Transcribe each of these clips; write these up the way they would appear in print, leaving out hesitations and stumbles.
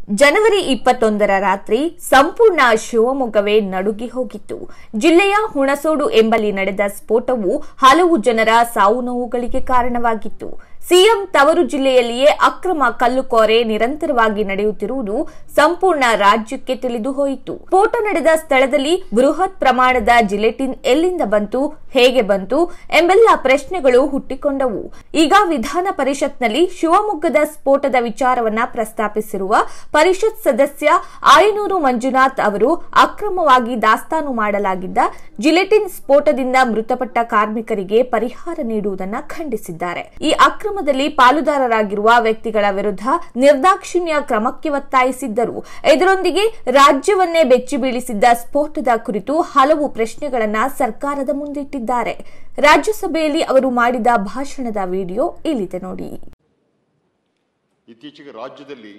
ಜನವರಿ 21ರ ರಾತ್ರಿ ಸಂಪೂರ್ಣ ಶಿವಮೊಗ್ಗವೇ ನಡುಗಿ ಹೋಗಿತ್ತು. ಜಿಲ್ಲೆಯ ಹುಣಸೋಡು ಎಂಬಲ್ಲಿ ನಡೆದ ಸ್ಫೋಟವು ಹಲವು ಜನರ ಸಾವು ನೋವುಗಳಿಗೆ ಕಾರಣವಾಗಿತ್ತು. ಸಿಎಂ ತವರು ಜಿಲ್ಲೆಯಲ್ಲಿಯೇ ಅಕ್ರಮ ಕಲ್ಲುಕೋರೆ ನಿರಂತರವಾಗಿ ನಡೆಯುತ್ತಿರುವುದು ಸಂಪೂರ್ಣ ರಾಜ್ಯಕ್ಕೆ ತಿಳಿದು ಹೋಯಿತು. ಸ್ಫೋಟ ನಡೆದ ಸ್ಥಳದಲ್ಲಿ ಬೃಹತ್ ಪ್ರಮಾಣದ ಜಿಲೆಟಿನ್ ಎಲ್ಲಿಂದ ಬಂತು, ಹೇಗೆ ಬಂತು ಎಂಬೆಲ್ಲ ಪ್ರಶ್ನೆಗಳು ಹುಟ್ಟಿಕೊಂಡವು. ಈಗ ವಿಧಾನ ಪರಿಷತ್ನಲ್ಲಿ ಶಿವಮೊಗ್ಗದ ಸ್ಫೋಟದ ವಿಚಾರವನ್ನ ಪ್ರಸ್ತಾಪಿಸಿರುವ ಪರಿಷತ್ ಸದಸ್ಯ ಆಯನೂರು ಮಂಜುನಾಥ್ ಅವರು ಅಕ್ರಮವಾಗಿ ದಾಸ್ತಾನು ಮಾಡಲಾಗಿದ್ದ ಜಿಲೆಟಿನ್ ಸ್ಫೋಟದಿಂದ ಮೃತಪಟ್ಟ ಕಾರ್ಮಿಕರಿಗೆ ಪರಿಹಾರ ನೀಡುವುದನ್ನು ಖಂಡಿಸಿದ್ದಾರೆ. ಈ ಅಕ್ರಮದಲ್ಲಿ ಪಾಲುದಾರರಾಗಿರುವ ವ್ಯಕ್ತಿಗಳ ವಿರುದ್ಧ ನಿರ್ದಾಕ್ಷಿಣ್ಯ ಕ್ರಮಕ್ಕೆ ಒತ್ತಾಯಿಸಿದ್ದರು. ಇದರೊಂದಿಗೆ ರಾಜ್ಯವನ್ನೇ ಬೆಚ್ಚಿ ಬೀಳಿಸಿದ್ದ ಸ್ಫೋಟದ ಕುರಿತು ಹಲವು ಪ್ರಶ್ನೆಗಳನ್ನು ಸರ್ಕಾರದ ಮುಂದಿಟ್ಟಿದ್ದಾರೆ. ರಾಜ್ಯಸಭೆಯಲ್ಲಿ ಅವರು ಮಾಡಿದ ಭಾಷಣದ ವಿಡಿಯೋ ಇಲ್ಲಿದೆ ನೋಡಿ. ಇತ್ತೀಚೆಗೆ ರಾಜ್ಯದಲ್ಲಿ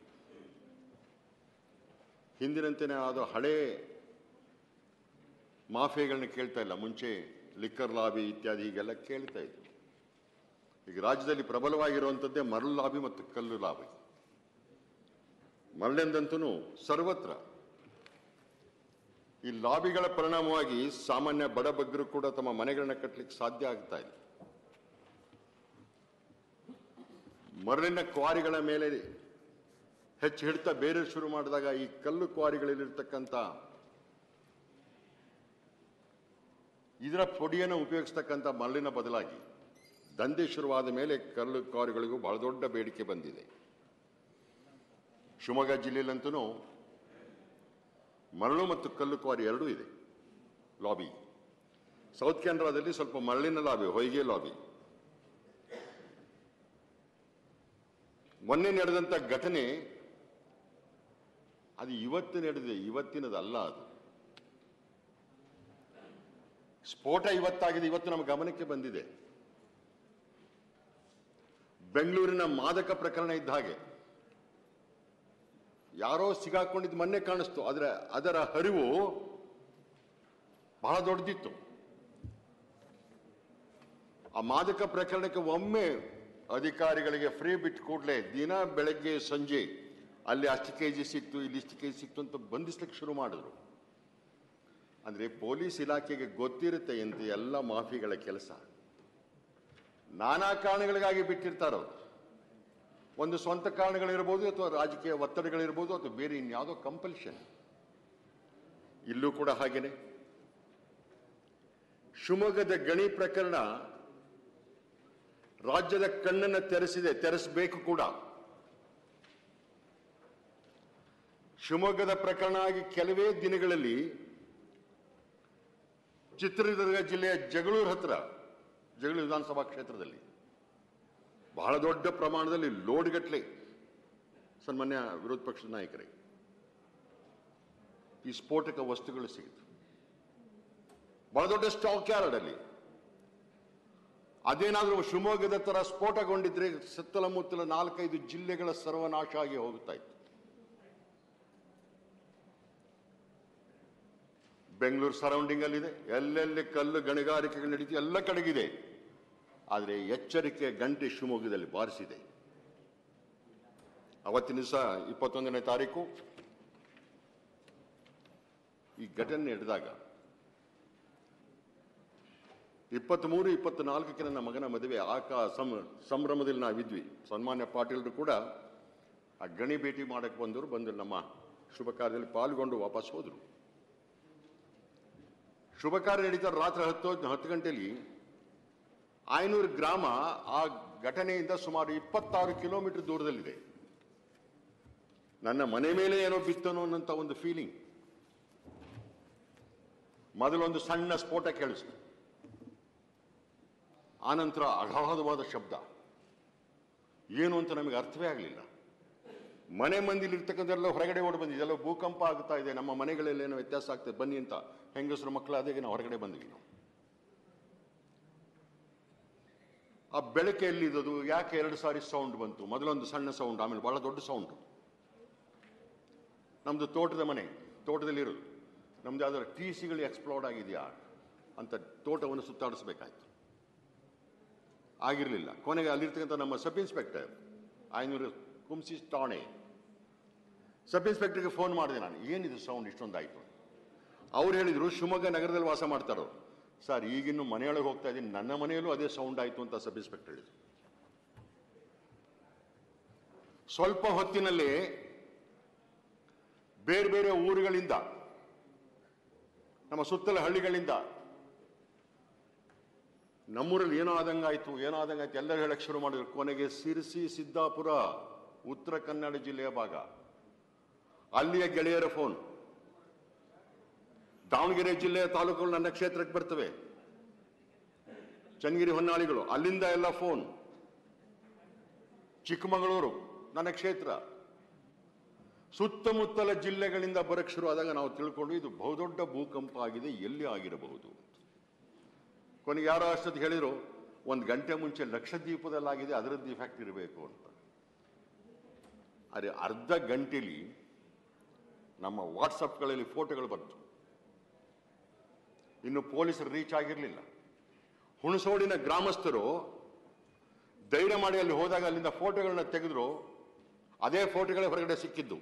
ಹಿಂದಿನಂತೆಯೇ ಆದ ಹಳೆ ಮಾಫಿಯಾಗಳನ್ನ ಕೇಳ್ತಾ ಇಲ್ಲ. ಮುಂಚೆ ಲಿಕ್ಕರ್ ಲಾಬಿ ಇತ್ಯಾದಿ ಹೀಗೆಲ್ಲ ಕೇಳ್ತಾ ಇದ್ರು. ಈಗ ರಾಜ್ಯದಲ್ಲಿ ಪ್ರಬಲವಾಗಿರುವಂಥದ್ದೇ ಮರಳು ಲಾಬಿ ಮತ್ತು ಕಲ್ಲು ಲಾಬಿ. ಮರಳೆಂದಂತೂ ಸರ್ವತ್ರ. ಈ ಲಾಬಿಗಳ ಪರಿಣಾಮವಾಗಿ ಸಾಮಾನ್ಯ ಬಡಬಗ್ಗರು ಕೂಡ ತಮ್ಮ ಮನೆಗಳನ್ನ ಕಟ್ಟಲಿಕ್ಕೆ ಸಾಧ್ಯ ಆಗ್ತಾ ಇಲ್ಲ. ಮರಳಿನ ಕ್ವಾರಿಗಳ ಮೇಲೆ ಹೆಚ್ಚು ಹಿಡಿತ ಬೇರೆ ಶುರು ಮಾಡಿದಾಗ ಈ ಕಲ್ಲು ಕ್ವಾರಿಗಳಲ್ಲಿರ್ತಕ್ಕಂಥ ಇದರ ಪೊಡಿಯನ್ನು ಉಪಯೋಗಿಸ್ತಕ್ಕಂಥ ಮರಳಿನ ಬದಲಾಗಿ ದಂಧೆ ಶುರುವಾದ ಮೇಲೆ ಕಲ್ಲು ಕ್ವಾರಿಗಳಿಗೂ ಬಹಳ ದೊಡ್ಡ ಬೇಡಿಕೆ ಬಂದಿದೆ. ಶಿವಮೊಗ್ಗ ಜಿಲ್ಲೆಯಲ್ಲಂತೂ ಮರಳು ಮತ್ತು ಕಲ್ಲು ಕ್ವಾರಿ ಎರಡೂ ಇದೆ ಲಾಬಿ. ಸೌತ್ ಕೆನರಾದಲ್ಲಿ ಸ್ವಲ್ಪ ಮರಳಿನ ಲಾಬಿ, ಹೊಯ್ಗೆ ಲಾಬಿ. ಮೊನ್ನೆ ನಡೆದಂಥ ಘಟನೆ ಅದು ಇವತ್ತು ನಡೆದಿದೆ, ಇವತ್ತಿನದಲ್ಲ. ಅದು ಸ್ಫೋಟ ಇವತ್ತಾಗಿದೆ, ಇವತ್ತು ನಮ್ಮ ಗಮನಕ್ಕೆ ಬಂದಿದೆ. ಬೆಂಗಳೂರಿನ ಮಾದಕ ಪ್ರಕರಣ ಇದ್ದ ಹಾಗೆ ಯಾರೋ ಸಿಗಾಕೊಂಡಿದ್ದು ಮೊನ್ನೆ ಕಾಣಿಸ್ತು, ಆದರೆ ಅದರ ಹರಿವು ಬಹಳ ದೊಡ್ಡದಿತ್ತು. ಆ ಮಾದಕ ಪ್ರಕರಣಕ್ಕೆ ಒಮ್ಮೆ ಅಧಿಕಾರಿಗಳಿಗೆ ಫ್ರೀ ಬಿಟ್ಟು ಕೂಡಲೇ ದಿನ ಬೆಳಗ್ಗೆ ಸಂಜೆ ಅಲ್ಲಿ ಅಷ್ಟು ಕೆಜಿ ಸಿಕ್ತು, ಇಲ್ಲಿ ಇಷ್ಟು ಕೆಜಿ ಸಿಕ್ತು ಅಂತ ಬಂಧಿಸ್ಲಿಕ್ಕೆ ಶುರು ಮಾಡಿದ್ರು. ಅಂದ್ರೆ ಪೊಲೀಸ್ ಇಲಾಖೆಗೆ ಗೊತ್ತಿರುತ್ತೆ ಅಂತ ಎಲ್ಲ ಮಾಫಿಗಳ ಕೆಲಸ. ನಾನಾ ಕಾರಣಗಳಿಗಾಗಿ ಬಿಟ್ಟಿರ್ತಾರೋ. ಒಂದು ಸ್ವಂತ ಕಾರಣಗಳಿರ್ಬೋದು, ಅಥವಾ ರಾಜಕೀಯ ಒತ್ತಡಗಳಿರ್ಬೋದು, ಅಥವಾ ಬೇರೆ ಇನ್ಯಾವುದೋ ಕಂಪಲ್ಷನ್. ಇಲ್ಲೂ ಕೂಡ ಹಾಗೇನೆ. ಶಿವಮೊಗ್ಗದ ಗಣಿ ಪ್ರಕರಣ ರಾಜ್ಯದ ಕಣ್ಣನ್ನು ತೆರೆಸಿದೆ, ತೆರೆಸಬೇಕು ಕೂಡ. ಶಿವಮೊಗ್ಗದ ಪ್ರಕರಣ ಆಗಿ ಕೆಲವೇ ದಿನಗಳಲ್ಲಿ ಚಿತ್ರದುರ್ಗ ಜಿಲ್ಲೆಯ ಜಗಳೂರು ಹತ್ರ, ಜಗಳೂರು ವಿಧಾನಸಭಾ ಕ್ಷೇತ್ರದಲ್ಲಿ ಬಹಳ ದೊಡ್ಡ ಪ್ರಮಾಣದಲ್ಲಿ ಲೋಡ್ಗಟ್ಟಲೆ ಸನ್ಮಾನ್ಯ ವಿರೋಧ ಪಕ್ಷದ ನಾಯಕರೇ ಈ ಸ್ಫೋಟಕ ವಸ್ತುಗಳು ಸಿಗಿತು. ಬಹಳ ದೊಡ್ಡ ಸ್ಟಾಕ್ ಯಾರ್ಡ್ ಅಲ್ಲಿ. ಅದೇನಾದ್ರೂ ಶಿವಮೊಗ್ಗದ ತರ ಸ್ಫೋಟಗೊಂಡಿದ್ರೆ ಸುತ್ತಮುತ್ತಲ 4-5 ಜಿಲ್ಲೆಗಳ ಸರ್ವನಾಶ ಆಗಿ ಹೋಗುತ್ತಾ ಇತ್ತು. ಬೆಂಗಳೂರು ಸರೌಂಡಿಂಗ್ ಅಲ್ಲಿದೆ, ಎಲ್ಲೆಲ್ಲಿ ಕಲ್ಲು ಗಣಿಗಾರಿಕೆಗಳು ನಡೀತಿ ಎಲ್ಲ ಕಡೆಗಿದೆ. ಆದರೆ ಎಚ್ಚರಿಕೆ ಗಂಟೆ ಶಿವಮೊಗ್ಗದಲ್ಲಿ ಬಾರಿಸಿದೆ. ಅವತ್ತಿನ ದಿವಸ 21ನೇ ತಾರೀಕು ಈ ಘಟನೆ ನಡೆದಾಗ 23-24ಕ್ಕೆ ನನ್ನ ಮಗನ ಮದುವೆ. ಸಂಭ್ರಮದಲ್ಲಿ ನಾವಿದ್ವಿ. ಸನ್ಮಾನ್ಯ ಪಾಟೀಲರು ಕೂಡ ಆ ಗಣಿ ಭೇಟಿ ಮಾಡಕ್ಕೆ ಬಂದು ನಮ್ಮ ಶುಭ ಕಾರ್ಯದಲ್ಲಿ ಪಾಲ್ಗೊಂಡು ವಾಪಸ್ ಹೋದ್ರು. ಶುಭ ಕಾರ್ಯ ನಡೀತಾರೆ ರಾತ್ರಿ 10 ಗಂಟೆಯಲ್ಲಿ. ಆಯನೂರು ಗ್ರಾಮ ಆ ಘಟನೆಯಿಂದ ಸುಮಾರು 26 ಕಿಲೋಮೀಟರ್ ದೂರದಲ್ಲಿದೆ. ನನ್ನ ಮನೆ ಮೇಲೆ ಏನೋ ಬಿತ್ತನೋ ಅನ್ನೋಂಥ ಒಂದು ಫೀಲಿಂಗ್. ಮೊದಲೊಂದು ಸಣ್ಣ ಸ್ಫೋಟ ಕೇಳಿಸ್ತು, ಆನಂತರ ಅಗಾಧವಾದ ಶಬ್ದ. ಏನು ಅಂತ ನಮಗೆ ಅರ್ಥವೇ ಆಗಲಿಲ್ಲ. ಮನೆ ಮಂದಿಲಿರ್ತಕ್ಕಂಥೆಲ್ಲ ಹೊರಗಡೆ ಓಡಿ ಬಂದಿದೆ. ಎಲ್ಲ ಭೂಕಂಪ ಆಗ್ತಾ ಇದೆ, ನಮ್ಮ ಮನೆಗಳಲ್ಲಿ ಏನೋ ವ್ಯತ್ಯಾಸ ಆಗ್ತದೆ, ಬನ್ನಿ ಅಂತ ಹೆಂಗಸರು ಮಕ್ಕಳು ಅದೇ ನಾವು ಹೊರಗಡೆ ಬಂದ್ವಿ. ನಾವು ಆ ಬೆಳಕೆ ಎಲ್ಲಿದ್ದು, ಯಾಕೆ 2 ಸಾರಿ ಸೌಂಡ್ ಬಂತು. ಮೊದಲೊಂದು ಸಣ್ಣ ಸೌಂಡ್, ಆಮೇಲೆ ಬಹಳ ದೊಡ್ಡ ಸೌಂಡ್. ನಮ್ದು ತೋಟದ ಮನೆ, ತೋಟದಲ್ಲಿರೋದು. ನಮ್ದು ಯಾವ್ದಾದ್ರು TCಗಳು ಎಕ್ಸ್ಪ್ಲೋರ್ಡ್ ಆಗಿದೆಯಾ ಅಂತ ತೋಟವನ್ನು ಸುತ್ತಾಡಿಸ್ಬೇಕಾಯ್ತು. ಆಗಿರಲಿಲ್ಲ. ಕೊನೆಗೆ ಅಲ್ಲಿರ್ತಕ್ಕಂಥ ನಮ್ಮ ಸಬ್ ಇನ್ಸ್ಪೆಕ್ಟರ್ ಆಯನೂರು ಕುಂಸಿ ಠಾಣೆ ಸಬ್ ಇನ್ಸ್ಪೆಕ್ಟರ್ಗೆ ಫೋನ್ ಮಾಡಿದೆ ನಾನು, ಏನಿದು ಸೌಂಡ್ ಇಷ್ಟೊಂದಾಯಿತು. ಅವ್ರು ಹೇಳಿದರು ಶಿವಮೊಗ್ಗ ನಗರದಲ್ಲಿ ವಾಸ ಮಾಡ್ತಾರೋ. ಸರ್ ಈಗಿನ್ನು ಮನೆಯೊಳಗೆ ಹೋಗ್ತಾ ಇದ್ದೀನಿ, ನನ್ನ ಮನೆಯಲ್ಲೂ ಅದೇ ಸೌಂಡ್ ಆಯಿತು ಅಂತ ಸಬ್ ಇನ್ಸ್ಪೆಕ್ಟರ್ ಹೇಳಿದರು. ಸ್ವಲ್ಪ ಹೊತ್ತಿನಲ್ಲಿ ಬೇರೆ ಬೇರೆ ಊರುಗಳಿಂದ, ನಮ್ಮ ಸುತ್ತಲ ಹಳ್ಳಿಗಳಿಂದ, ನಮ್ಮೂರಲ್ಲಿ ಏನೋ ಆದಂಗಾಯ್ತು ಎಲ್ಲರೂ ಹೇಳಕ್ ಶುರು ಮಾಡಿದ್ರು. ಕೊನೆಗೆ ಸಿರಸಿ, ಸಿದ್ದಾಪುರ, ಉತ್ತರ ಕನ್ನಡ ಜಿಲ್ಲೆಯ ಭಾಗ, ಅಲ್ಲಿಯ ಗೆಳೆಯರ ಫೋನ್, ದಾವಣಗೆರೆ ಜಿಲ್ಲೆಯ ತಾಲೂಕುಗಳು ನನ್ನ ಕ್ಷೇತ್ರಕ್ಕೆ ಬರ್ತವೆ, ಚನ್ನಗಿರಿ, ಹೊನ್ನಾಳಿಗಳು, ಅಲ್ಲಿಂದ ಎಲ್ಲ ಫೋನ್, ಚಿಕ್ಕಮಗಳೂರು ನನ್ನ ಕ್ಷೇತ್ರ, ಸುತ್ತಮುತ್ತಲ ಜಿಲ್ಲೆಗಳಿಂದ ಬರಕ್ಕೆ ಶುರು ಆದಾಗ ನಾವು ತಿಳ್ಕೊಂಡು ಇದು ಬಹುದೊಡ್ಡ ಭೂಕಂಪ ಆಗಿದೆ, ಎಲ್ಲಿ ಆಗಿರಬಹುದು. ಕೊನೆಗೆ ಯಾರೋ ಅಷ್ಟೊತ್ತಿಗೆ ಹೇಳಿದ್ರು, 1 ಗಂಟೆ ಮುಂಚೆ ಲಕ್ಷದ್ವೀಪದಲ್ಲಾಗಿದೆ, ಅದರದ್ದು ಇಫೆಕ್ಟ್ ಇರಬೇಕು ಅಂತ. ಅರೆ ಅರ್ಧ ಗಂಟೆಲಿ ನಮ್ಮ ವಾಟ್ಸಪ್ಗಳಲ್ಲಿ ಫೋಟೋಗಳು ಬಂತು. ಇನ್ನು ಪೊಲೀಸರು ರೀಚ್ ಆಗಿರಲಿಲ್ಲ. ಹುಣಸೋಡಿನ ಗ್ರಾಮಸ್ಥರು ಧೈರ್ಯ ಮಾಡಿ ಅಲ್ಲಿ ಹೋದಾಗ ಅಲ್ಲಿಂದ ಫೋಟೋಗಳನ್ನ ತೆಗೆದ್ರು. ಅದೇ ಫೋಟೋಗಳೇ ಹೊರಗಡೆ ಸಿಕ್ಕಿದ್ದು.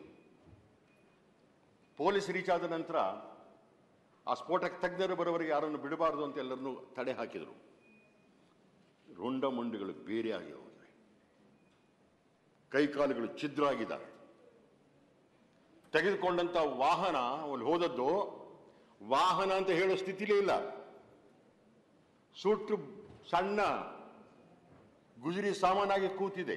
ಪೊಲೀಸ್ ರೀಚ್ ಆದ ನಂತರ ಆ ಸ್ಫೋಟಕ್ಕೆ ತಜ್ಞರು ಬರೋವರೆಗೆ ಯಾರನ್ನು ಬಿಡಬಾರದು ಅಂತ ಎಲ್ಲರನ್ನೂ ತಡೆ ಹಾಕಿದರು. ರುಂಡ ಮುಂಡಿಗಳು ಬೇರೆ ಆಗಿ ಹೋಗಿವೆ, ಕೈಕಾಲುಗಳು ಛಿದ್ರ ಆಗಿದ್ದಾರೆ. ತೆಗೆದುಕೊಂಡಂತ ವಾಹನ ಅಲ್ಲಿ ಹೋದದ್ದು ವಾಹನ ಅಂತ ಹೇಳೋ ಸ್ಥಿತಿಲೇ ಇಲ್ಲ. ಸುಟ್ಟು ಸಣ್ಣ ಗುಜರಿ ಸಾಮಾನಾಗಿ ಕೂತಿದೆ.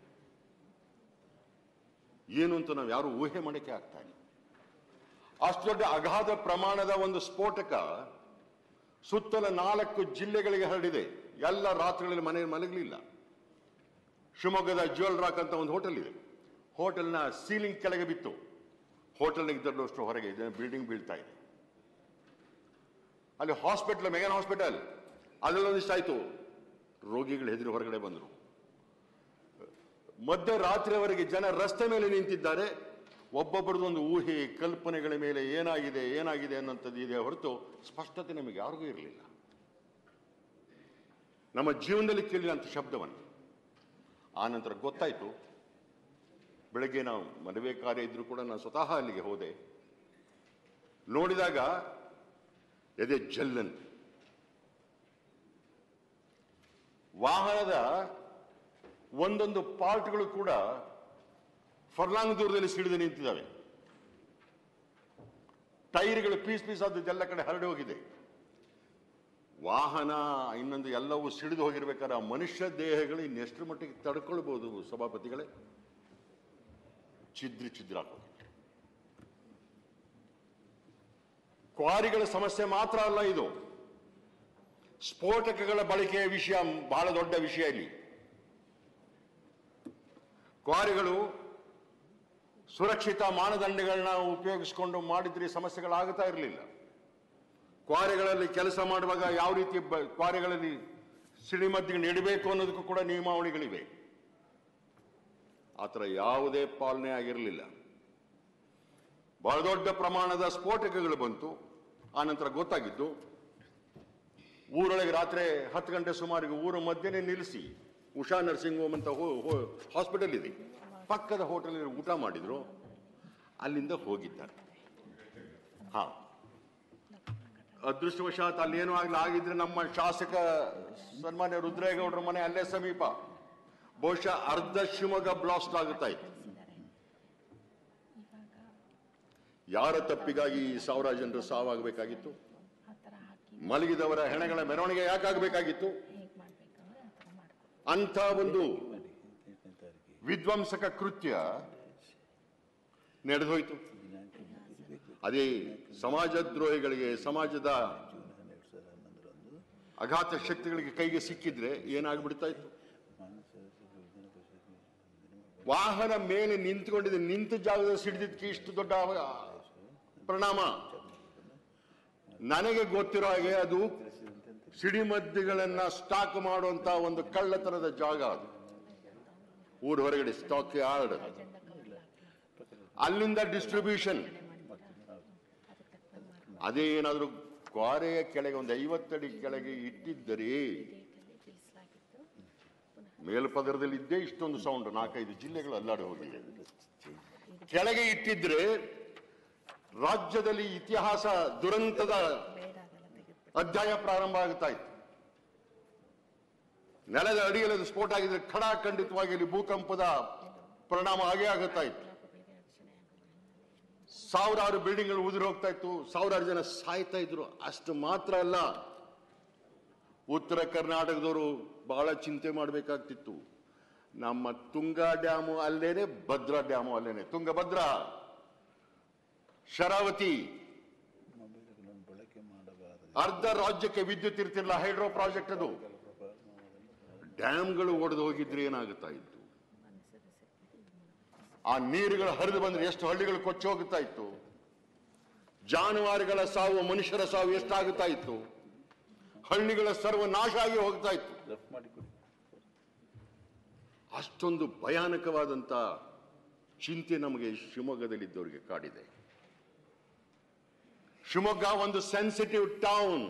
ಏನು ಅಂತ ನಾವು ಯಾರು ಊಹೆ ಮಾಡಕ್ಕೆ ಆಗ್ತಾ ಇಲ್ಲ. ಅಷ್ಟು ದೊಡ್ಡ ಅಗಾಧ ಪ್ರಮಾಣದ ಒಂದು ಸ್ಫೋಟಕ ಸುತ್ತಲ 4 ಜಿಲ್ಲೆಗಳಿಗೆ ಹರಡಿದೆ. ಎಲ್ಲ ರಾತ್ರಿಗಳಲ್ಲಿ ಮನೆ ಮಲಗಲಿಲ್ಲ. ಶಿವಮೊಗ್ಗದ ಜ್ಯುವೆಲ್ ರಾಕ್ ಅಂತ ಒಂದು ಹೋಟೆಲ್ ಇದೆ. ಹೋಟೆಲ್ನ ಸೀಲಿಂಗ್ ಕೆಳಗೆ ಬಿತ್ತು. ಹೋಟೆಲ್ನಿಗೆ ದೊಡ್ಡಷ್ಟು ಹೊರಗೆ ಬಿಲ್ಡಿಂಗ್ ಬೀಳ್ತಾ ಇದೆ. ಅಲ್ಲಿ ಹಾಸ್ಪಿಟಲ್, ಮೆಗನ್ ಹಾಸ್ಪಿಟಲ್, ಅದರಲ್ಲೊಂದಿಷ್ಟು ಆಯ್ತು. ರೋಗಿಗಳು ಹೆದರಿ ಹೊರಗಡೆ ಬಂದರು. ಮಧ್ಯರಾತ್ರಿಯವರೆಗೆ ಜನ ರಸ್ತೆ ಮೇಲೆ ನಿಂತಿದ್ದಾರೆ. ಒಬ್ಬೊಬ್ಬರದ್ದು ಒಂದು ಊಹೆ, ಕಲ್ಪನೆಗಳ ಮೇಲೆ ಏನಾಗಿದೆ ಅನ್ನೋಂಥದ್ದು ಇದೆ ಹೊರತು ಸ್ಪಷ್ಟತೆ ನಮಗೆ ಯಾರಿಗೂ ಇರಲಿಲ್ಲ. ನಮ್ಮ ಜೀವನದಲ್ಲಿ ಕೇಳಿಲ್ಲ ಅಂತ ಶಬ್ದವನ್ನು. ಆ ನಂತರ ಗೊತ್ತಾಯ್ತು. ಬೆಳಗ್ಗೆ ನಾವು ಮದುವೆ ಕಾರ್ಯ ಇದ್ರೂ ಕೂಡ ನಾನು ಸ್ವತಃ ಅಲ್ಲಿಗೆ ಹೋದೆ. ನೋಡಿದಾಗ ಎದೆ ಜಲ್ಲನ್. ವಾಹನದ ಒಂದೊಂದು ಪಾರ್ಟ್ಗಳು ಕೂಡ ಫರ್ಲಾಂಗ್ ದೂರದಲ್ಲಿ ಸಿಡಿದು ನಿಂತಿದ್ದಾವೆ. ಟೈರ್ಗಳು ಪೀಸ್ ಆದದ್ದೆಲ್ಲ ಕಡೆ ಹರಡಿ ಹೋಗಿದೆ. ವಾಹನ ಇನ್ನೊಂದು ಎಲ್ಲವೂ ಸಿಡಿದು ಹೋಗಿರ್ಬೇಕಾದ್ರೆ ಆ ಮನುಷ್ಯ ದೇಹಗಳು ಇನ್ನೆಷ್ಟರ ಮಟ್ಟಿಗೆ ತಡ್ಕೊಳ್ಬಹುದು ಸಭಾಪತಿಗಳೇ? ಛಿದ್ರ ಆಗೋದು. ಕ್ವಾರಿಗಳ ಸಮಸ್ಯೆ ಮಾತ್ರ ಅಲ್ಲ ಇದು. ಸ್ಫೋಟಕಗಳ ಬಳಕೆಯ ವಿಷಯ ಬಹಳ ದೊಡ್ಡ ವಿಷಯ. ಇಲ್ಲಿ ಕ್ವಾರಿಗಳು ಸುರಕ್ಷಿತ ಮಾನದಂಡಗಳನ್ನ ಉಪಯೋಗಿಸಿಕೊಂಡು ಮಾಡಿದ್ರೆ ಸಮಸ್ಯೆಗಳಾಗುತ್ತಾ ಇರಲಿಲ್ಲ. ಕ್ವಾರಿಗಳಲ್ಲಿ ಕೆಲಸ ಮಾಡುವಾಗ ಯಾವ ರೀತಿ ಕ್ವಾರಿಗಳಲ್ಲಿ ಸಿಡಿಮದ್ದುಗಳು ಇಡಬೇಕು ಅನ್ನೋದಕ್ಕೂ ಕೂಡ ನಿಯಮಾವಳಿಗಳಿವೆ. ಆ ಥರ ಯಾವುದೇ ಪಾಲನೆ ಆಗಿರಲಿಲ್ಲ. ಬಹಳ ದೊಡ್ಡ ಪ್ರಮಾಣದ ಸ್ಫೋಟಕಗಳು ಬಂತು. ಆನಂತರ ಗೊತ್ತಾಗಿದ್ದು, ಊರೊಳಗೆ ರಾತ್ರಿ 10 ಗಂಟೆ ಸುಮಾರಿಗೆ ಊರ ಮಧ್ಯೆ ನಿಲ್ಲಿಸಿ, ಉಷಾ ನರ್ಸಿಂಗ್ ಹೋಮ್ ಅಂತ ಹಾಸ್ಪಿಟಲ್ ಇದೆ, ಪಕ್ಕದ ಹೋಟೆಲ್ ಊಟ ಮಾಡಿದ್ರು. ಅಲ್ಲಿಂದ ಹೋಗಿದ್ದಾರೆ. ಅದೃಷ್ಟವಶಾತ್ ಅಲ್ಲೇನೂ ಆಗಿದ್ರೆ ನಮ್ಮ ಶಾಸಕ ಸನ್ಮಾನ್ಯ ರುದ್ರೇಗೌಡರ ಮನೆ ಅಲ್ಲೇ ಸಮೀಪ. ಬಹುಶಃ ಅರ್ಧ ಶಿವಮೊಗ್ಗ ಬ್ಲಾಸ್ಟ್ ಆಗುತ್ತಾ ಇತ್ತು. ಯಾರ ತಪ್ಪಿಗಾಗಿ 1000 ಜನರು ಸಾವಾಗಬೇಕಾಗಿತ್ತು? ಮಲಗಿದವರ ಹೆಣಗಳ ಮೆರವಣಿಗೆ ಯಾಕಾಗಬೇಕಾಗಿತ್ತು? ಅಂಥ ಒಂದು ವಿಧ್ವಂಸಕ ಕೃತ್ಯ ನಡೆದೋಯ್ತು. ಅದೇ ಸಮಾಜದ್ರೋಹಿಗಳಿಗೆ, ಸಮಾಜದ ಅಘಾತ ಶಕ್ತಿಗಳಿಗೆ ಕೈಗೆ ಸಿಕ್ಕಿದ್ರೆ ಏನಾಗ್ಬಿಡ್ತಾ ಇತ್ತು? ವಾಹನ ಮೇಲೆ ನಿಂತ್ಕೊಂಡಿದೆ, ನಿಂತ ಜಾಗದಲ್ಲಿ ಸಿಡಿದಿದ್ದಕ್ಕೆ ಇಷ್ಟು ದೊಡ್ಡ ಪರಿಣಾಮ. ನನಗೆ ಗೊತ್ತಿರೋ ಹಾಗೆ ಅದು ಸಿಡಿಮದ್ದುಗಳನ್ನ ಸ್ಟಾಕ್ ಮಾಡುವಂತ ಒಂದು ಕಳ್ಳತನದ ಜಾಗ. ಅದು ಊರ ಹೊರಗಡೆ ಸ್ಟಾಕ್ ಯಾರ್ಡ್, ಅಲ್ಲಿಂದ ಡಿಸ್ಟ್ರಿಬ್ಯೂಷನ್. ಅದೇ ಏನಾದರೂ ಕ್ವಾರೆಯ ಕೆಳಗೆ ಒಂದು 50 ಅಡಿ ಕೆಳಗೆ ಇಟ್ಟಿದ್ದರೆ ಮೇಲ್ಪದರದಲ್ಲಿ ಇದ್ದೇ ಇಷ್ಟೊಂದು ಸೌಂಡ್ 4-5 ಜಿಲ್ಲೆಗಳು ಅಲ್ಲಾಡಿ ಹೋಗಿದೆ. ಕೆಳಗೆ ಇಟ್ಟಿದ್ರೆ ರಾಜ್ಯದಲ್ಲಿ ಇತಿಹಾಸ ದುರಂತದ ಅಧ್ಯಾಯ ಪ್ರಾರಂಭ ಆಗ್ತಾ ಇತ್ತು. ನೆಲದ ಅಡಿಯಲ್ಲಿ ಸ್ಫೋಟ ಆಗಿದ್ರೆ ಖಂಡಿತವಾಗಿ ಇಲ್ಲಿ ಭೂಕಂಪದ ಪರಿಣಾಮ ಆಗೇ ಆಗುತ್ತಾ ಇತ್ತು. ಸಾವಿರಾರು ಬಿಲ್ಡಿಂಗ್ಗಳು ಉದುರಿ ಹೋಗ್ತಾ ಇತ್ತು, ಸಾವಿರಾರು ಜನ ಸಾಯ್ತಾ ಇದ್ರು. ಅಷ್ಟು ಮಾತ್ರ ಅಲ್ಲ, ಉತ್ತರ ಕರ್ನಾಟಕದವರು ಬಹಳ ಚಿಂತೆ ಮಾಡಬೇಕಾಗ್ತಿತ್ತು. ನಮ್ಮ ತುಂಗಾ ಡ್ಯಾಮು ಅಲ್ಲೇನೆ, ಭದ್ರಾ ಡ್ಯಾಮು ಅಲ್ಲೇನೆ. ತುಂಗಭದ್ರಾ, ಶರಾವತಿ, ಅರ್ಧ ರಾಜ್ಯಕ್ಕೆ ವಿದ್ಯುತ್ ಇರ್ತಿರ್ಲಿಲ್ಲ. ಹೈಡ್ರೋ ಪ್ರಾಜೆಕ್ಟ್ ಅದು. ಡ್ಯಾಮ್ಗಳು ಒಡೆದು ಹೋಗಿದ್ರೆ ಏನಾಗುತ್ತಾ ಇತ್ತು? ಆ ನೀರುಗಳು ಹರಿದು ಬಂದ್ರೆ ಎಷ್ಟು ಹಳ್ಳಿಗಳು ಕೊಚ್ಚಿ ಹೋಗುತ್ತಾ ಇತ್ತು? ಜಾನುವಾರುಗಳ ಸಾವು, ಮನುಷ್ಯರ ಸಾವು ಎಷ್ಟಾಗುತ್ತಾ ಇತ್ತು? ಹಳ್ಳಿಗಳ ಸರ್ವನಾಶ ಆಗಿ ಹೋಗ್ತಾ ಇತ್ತು. ಅಷ್ಟೊಂದು ಭಯಾನಕವಾದಂತ ಚಿಂತೆ ನಮಗೆ ಶಿವಮೊಗ್ಗದಲ್ಲಿದ್ದವರಿಗೆ ಕಾಡಿದೆ. ಶಿವಮೊಗ್ಗ ಒಂದು ಸೆನ್ಸಿಟಿವ್ ಟೌನ್.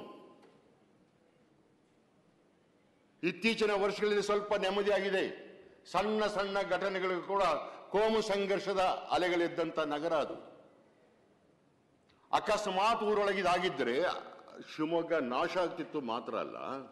ಇತ್ತೀಚಿನ ವರ್ಷಗಳಲ್ಲಿ ಸ್ವಲ್ಪ ನೆಮ್ಮದಿಯಾಗಿದೆ. ಸಣ್ಣ ಸಣ್ಣ ಘಟನೆಗಳಿಗೂ ಕೂಡ ಕೋಮು ಸಂಘರ್ಷದ ಅಲೆಗಳಿದ್ದಂತ ನಗರ ಅದು. ಅಕಸ್ಮಾತ್ ಊರೊಳಗಿದಾಗಿದ್ದರೆ ಶಿವಮೊಗ್ಗ ನಾಶ ಆಗ್ತಿತ್ತು ಮಾತ್ರ ಅಲ್ಲ,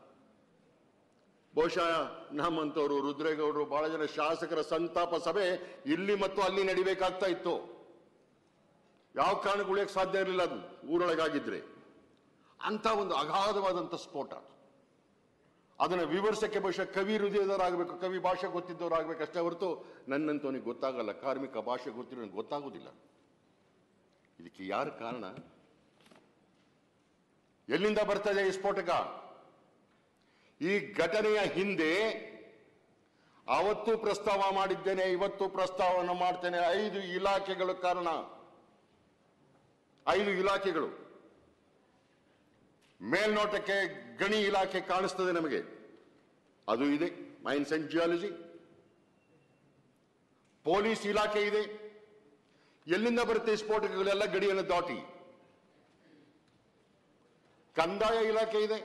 ಬಹುಶಃ ನಮ್ಮಂತವರು, ರುದ್ರೇಗೌಡರು, ಬಹಳ ಜನ ಶಾಸಕರ ಸಂತಾಪ ಸಭೆ ಇಲ್ಲಿ ಮತ್ತು ಅಲ್ಲಿ ನಡಿಬೇಕಾಗ್ತಾ ಇತ್ತು. ಯಾವ ಕಾರಣಕ್ಕೂ ಉಳಿಯಕ್ಕೆ ಸಾಧ್ಯ ಇರಲಿಲ್ಲ ಅದು ಊರೊಳಗಾಗಿದ್ರೆ. ಅಂತ ಒಂದು ಅಗಾಧವಾದಂಥ ಸ್ಫೋಟ. ಅದನ್ನು ವಿವರಿಸಕ್ಕೆ ಬಹುಶಃ ಕವಿ ಹೃದಯದವರಾಗಬೇಕು, ಕವಿ ಭಾಷೆ ಗೊತ್ತಿದ್ದವರಾಗಬೇಕು ಅಷ್ಟೇ ಹೊರತು ನನ್ನಂತವನಿಗೆ ಗೊತ್ತಾಗಲ್ಲ. ಕಾರ್ಮಿಕ ಭಾಷೆ ಗೊತ್ತಿರೋ ನನಗೆ ಗೊತ್ತಾಗೋದಿಲ್ಲ. ಇದಕ್ಕೆ ಯಾರು ಕಾರಣ? ಎಲ್ಲಿಂದ ಬರ್ತದೆ ಈ ಸ್ಫೋಟಕ? ಈ ಘಟನೆಯ ಹಿಂದೆ ಅವತ್ತು ಪ್ರಸ್ತಾವ ಮಾಡಿದ್ದೇನೆ, ಇವತ್ತು ಪ್ರಸ್ತಾವನೆ ಮಾಡ್ತೇನೆ. 5 ಇಲಾಖೆಗಳು ಕಾರಣ. 5 ಇಲಾಖೆಗಳು. ಮೇಲ್ನೋಟಕ್ಕೆ ಗಣಿ ಇಲಾಖೆ ಕಾಣಿಸ್ತದೆ ನಮಗೆ, ಅದು ಇದೆ. Mains and geology. ಪೊಲೀಸ್ ಇಲಾಖೆ ಇದೆ. ಎಲ್ಲಿಂದ ಬರುತ್ತೆ ಈ ಸ್ಫೋಟಕಗಳೆಲ್ಲ? ಗಡಿಯನ್ನು ದಾಟಿ. ಕಂದಾಯ ಇಲಾಖೆ ಇದೆ,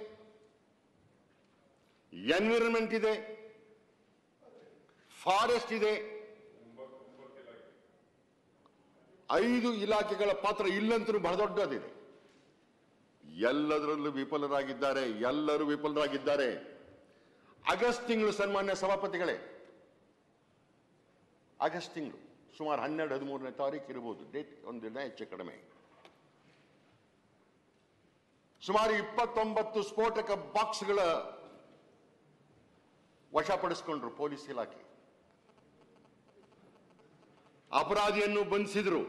ಎನ್ವಿರಾನ್ಮೆಂಟ್ ಇದೆ, ಫಾರೆಸ್ಟ್ ಇದೆ. 5 ಇಲಾಖೆಗಳ ಪಾತ್ರ ಇಲ್ಲಂತೂ ಬಹಳ ದೊಡ್ಡದಿದೆ. ಎಲ್ಲದರಲ್ಲೂ ವಿಫಲರಾಗಿದ್ದಾರೆ. ಎಲ್ಲರೂ ವಿಫಲರಾಗಿದ್ದಾರೆ. ಆಗಸ್ಟ್ ತಿಂಗಳು, ಸನ್ಮಾನ್ಯ ಸಭಾಪತಿಗಳೇ, ಆಗಸ್ಟ್ ತಿಂಗಳು ಸುಮಾರು 12-13ನೇ ತಾರೀಕು ಇರಬಹುದು, ಡೇಟ್ ಒಂದಿನ ಹೆಚ್ಚು ಕಡಿಮೆ. ಸುಮಾರು 29 ಸ್ಫೋಟಕ ಬಾಕ್ಸ್ಗಳ ವಶಪಡಿಸಿಕೊಂಡ್ರು ಪೊಲೀಸ್ ಇಲಾಖೆ. ಅಪರಾಧಿಯನ್ನು ಬಂಧಿಸಿದ್ರು.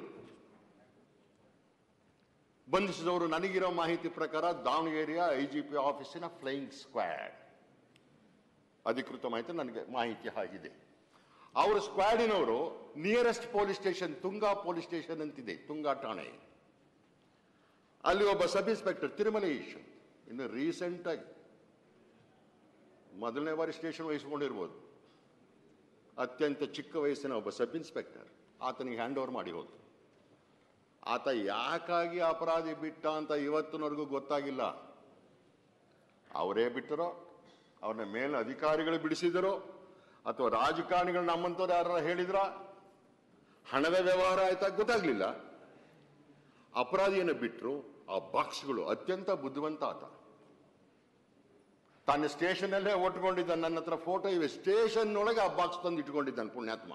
ಬಂಧಿಸಿದವರು ನನಗಿರೋ ಮಾಹಿತಿ ಪ್ರಕಾರ ದಾವಣಗೆರೆಯ ಐಜಿಪಿ ಆಫೀಸಿನ ಫ್ಲೈಯಿಂಗ್ ಸ್ಕ್ವಾಡ್. ಅಧಿಕೃತ ಮಾಹಿತಿ ನನಗೆ ಮಾಹಿತಿ ಆಗಿದೆ. ಅವರ ಸ್ಕ್ವಾಡಿನವರು nearest police station, Tunga police station ಅಂತಿದೆ, ತುಂಗಾ ಠಾಣೆ, ಅಲ್ಲಿ ಒಬ್ಬ ಸಬ್ ಇನ್ಸ್ಪೆಕ್ಟರ್ ತಿರುಮಲೇಶ್, ಇನ್ನು ರೀಸೆಂಟ್ ಆಗಿ ಮೊದಲನೇ ಬಾರಿ ಸ್ಟೇಷನ್ ವಹಿಸಿಕೊಂಡಿರ್ಬೋದು, ಅತ್ಯಂತ ಚಿಕ್ಕ ವಯಸ್ಸಿನ ಒಬ್ಬ ಸಬ್ ಇನ್ಸ್ಪೆಕ್ಟರ್, ಆತನಿಗೆ ಹ್ಯಾಂಡ್ ಓವರ್ ಮಾಡಿ ಹೋದ್ರು. ಆತ ಯಾಕಾಗಿ ಅಪರಾಧಿ ಬಿಟ್ಟ ಅಂತ ಇವತ್ತಿನವರೆಗೂ ಗೊತ್ತಾಗಿಲ್ಲ. ಅವರೇ ಬಿಟ್ಟರೋ, ಅವ್ರನ್ನ ಮೇಲಿನ ಅಧಿಕಾರಿಗಳು ಬಿಡಿಸಿದರೋ, ಅಥವಾ ರಾಜಕಾರಣಿಗಳು ನಮ್ಮಂತವ್ರು ಯಾರು ಹೇಳಿದ್ರ, ಹಣದ ವ್ಯವಹಾರ ಆಯ್ತಾ ಗೊತ್ತಾಗ್ಲಿಲ್ಲ. ಅಪರಾಧಿಯನ್ನು ಬಿಟ್ಟರು. ಆ ಬಾಕ್ಸ್ಗಳು, ಅತ್ಯಂತ ಬುದ್ಧಿವಂತ ಆತ. ತನ್ನ ಸ್ಟೇಷನ್ ಅಲ್ಲೇ ಒಟ್ಕೊಂಡಿದ್ದ. ನನ್ನ ಹತ್ರ ಫೋಟೋ ಇವೆ. ಸ್ಟೇಷನ್ ಒಳಗೆ ಆ ಬಾಕ್ಸ್ ತಂದು ಇಟ್ಕೊಂಡಿದ್ದಾನೆ ಪುಣ್ಯಾತ್ಮ.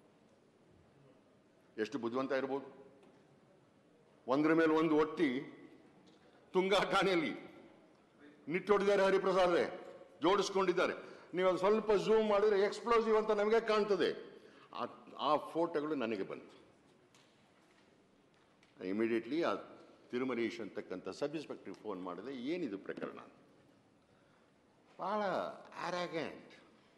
ಎಷ್ಟು ಬುದ್ಧಿವಂತ ಇರ್ಬೋದು. ಒಂದ್ರ ಮೇಲೆ ಒಂದು ಒಟ್ಟಿ ತುಂಗಾ ಠಾಣೆಯಲ್ಲಿ ನಿಟ್ಟೊಡಿದ್ದಾರೆ. ಹರಿಪ್ರಸಾದ್ರೆ ಜೋಡಿಸ್ಕೊಂಡಿದ್ದಾರೆ. ನೀವು ಒಂದು ಸ್ವಲ್ಪ ಝೂಮ್ ಮಾಡಿದ್ರೆ ಎಕ್ಸ್ಪ್ಲೋಸಿವ್ ಅಂತ ನಮಗೆ ಕಾಣ್ತದೆ. ಆ ಫೋಟೋಗಳು ನನಗೆ ಬಂತು. ಇಮಿಡಿಯೇಟ್ಲಿ ಆ ತಿರುಮಲೇಶ್ ಅಂತಕ್ಕಂಥ ಸಬ್ ಇನ್ಸ್ಪೆಕ್ಟರ್ ಫೋನ್ ಮಾಡಿದೆ. ಏನಿದು ಪ್ರಕರಣ? ಬಹಳ ಆರಾಗೆಂಟ್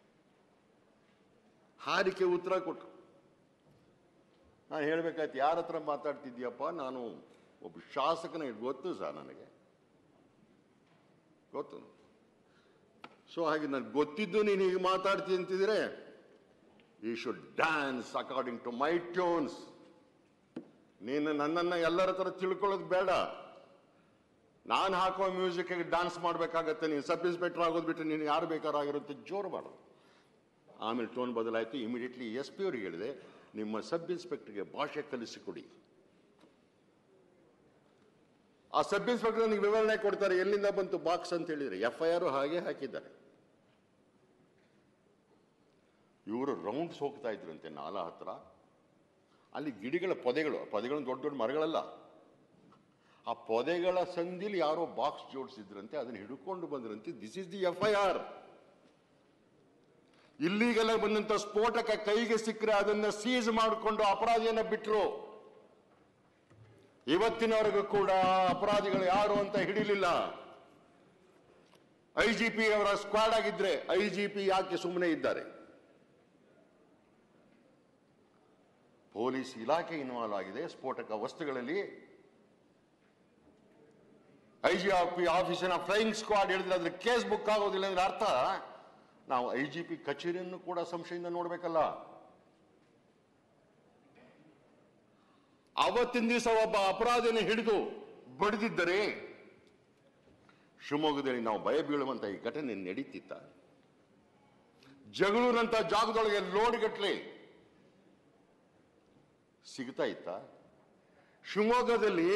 ಹಾರಿಕೆ ಉತ್ತರ ಕೊಟ್ಟರು. ನಾನು ಹೇಳ್ಬೇಕಾಯ್ತು, ಯಾರ ಹತ್ರ ಮಾತಾಡ್ತಿದ್ಯಪ್ಪ? ನಾನು ಒಬ್ಬ ಶಾಸಕನ, ಗೊತ್ತು ಸರ್, ನನಗೆ ಗೊತ್ತು. ಸೊ ಹಾಗೆ ನನಗೆ ಗೊತ್ತಿದ್ದು ನೀನು ಹೀಗೆ ಮಾತಾಡ್ತೀನಿ ಅಂತಿದ್ರೆ, you should dance according to my tunes. ನೀನು ನನ್ನನ್ನು ಎಲ್ಲರ ಹತ್ರ ತಿಳ್ಕೊಳ್ಳೋದು ಬೇಡ. ನಾನು ಹಾಕೋ ಮ್ಯೂಸಿಕ್ಗೆ ಡ್ಯಾನ್ಸ್ ಮಾಡಬೇಕಾಗತ್ತೆ. ನೀನು ಸಬ್ ಇನ್ಸ್ಪೆಕ್ಟರ್ ಆಗೋದು ಬಿಟ್ಟು ನೀನು ಯಾರು ಬೇಕಾರಾಗಿರುತ್ತೆ ಜೋರು ಮಾಡು. ಆಮೇಲೆ ಟೋನ್ ಬದಲಾಯಿತು. ಇಮಿಡಿಯೇಟ್ಲಿ SP ಅವ್ರಿಗೆ ಹೇಳಿದೆ, ನಿಮ್ಮ ಸಬ್ ಇನ್ಸ್ಪೆಕ್ಟರ್ಗೆ ಭಾಷೆ ಕಲಿಸಿಕೊಡಿ. ಆ ಸಬ್ ಇನ್ಸ್ಪೆಕ್ಟರ್ ನೀವು ವಿವರಣೆ ಕೊಡ್ತಾರೆ, ಎಲ್ಲಿಂದ ಬಂತು ಬಾಕ್ಸ್ ಅಂತ ಹೇಳಿದ್ರೆ. FIR ಹಾಗೆ ಹಾಕಿದ್ದಾರೆ. ಇವರು ರೌಂಡ್ಸ್ ಹೋಗ್ತಾ ಇದ್ರಂತೆ ನಾಲಾ ಹತ್ರ. ಅಲ್ಲಿ ಗಿಡಗಳ ಪೊದೆಗಳು ದೊಡ್ಡ ದೊಡ್ಡ ಮರಗಳಲ್ಲ, ಆ ಪೊದೆಗಳ ಸಂದಿಲಿ ಯಾರೋ ಬಾಕ್ಸ್ ಜೋಡಿಸಿದ್ರಂತೆ, ಅದನ್ನು ಹಿಡ್ಕೊಂಡು ಬಂದ್ರಂತೆ. This is the FIR. ಇಲ್ಲಿಗೆಲ್ಲ ಬಂದಂತ ಸ್ಫೋಟಕ ಕೈಗೆ ಸಿಕ್ಕರೆ ಅದನ್ನ ಸೀಸ್ ಮಾಡಿಕೊಂಡು ಅಪರಾಧಿಯನ್ನ ಬಿಟ್ಟರು. ಇವತ್ತಿನವರೆಗೂ ಕೂಡ ಅಪರಾಧಿಗಳು ಯಾರು ಅಂತ ಹಿಡಿಲಿಲ್ಲ. IGP ಅವರ ಸ್ಕ್ವಾಡ್ ಆಗಿದ್ರೆ IGP ಯಾಕೆ ಸುಮ್ಮನೆ ಇದ್ದಾರೆ? ಪೊಲೀಸ್ ಇಲಾಖೆ ಇನ್ವಾಲ್ವ್ ಆಗಿದೆ ಸ್ಫೋಟಕ ವಸ್ತುಗಳಲ್ಲಿ. IGP ಆಫೀಸಿನ ಫ್ಲೈಯಿಂಗ್ ಸ್ಕ್ವಾಡ್ ಹೇಳಿದ್ರೆ ಅದ್ರ ಕೇಸ್ ಬುಕ್ ಆಗೋದಿಲ್ಲ ಅಂದ್ರೆ ಅರ್ಥ ನಾವು IGP ಕಚೇರಿಯನ್ನು ಕೂಡ ಸಂಶಯದಿಂದ ನೋಡ್ಬೇಕಲ್ಲ. ಅವತ್ತಿನ ದಿವಸ ಒಬ್ಬ ಅಪರಾಧಿನ ಹಿಡಿದು ಬಡಿದಿದ್ದರೆ ಶಿವಮೊಗ್ಗದಲ್ಲಿ ನಾವು ಭಯ ಬೀಳುವಂತ ಈ ಘಟನೆ ನಡೀತಿತ್ತ? ಜಗಳೂರಂತ ಜಾಗದೊಳಗೆ ಲೋಡ್ಗಟ್ಲೆ ಸಿಗ್ತಾ ಇತ್ತ? ಶಿವಮೊಗ್ಗದಲ್ಲಿ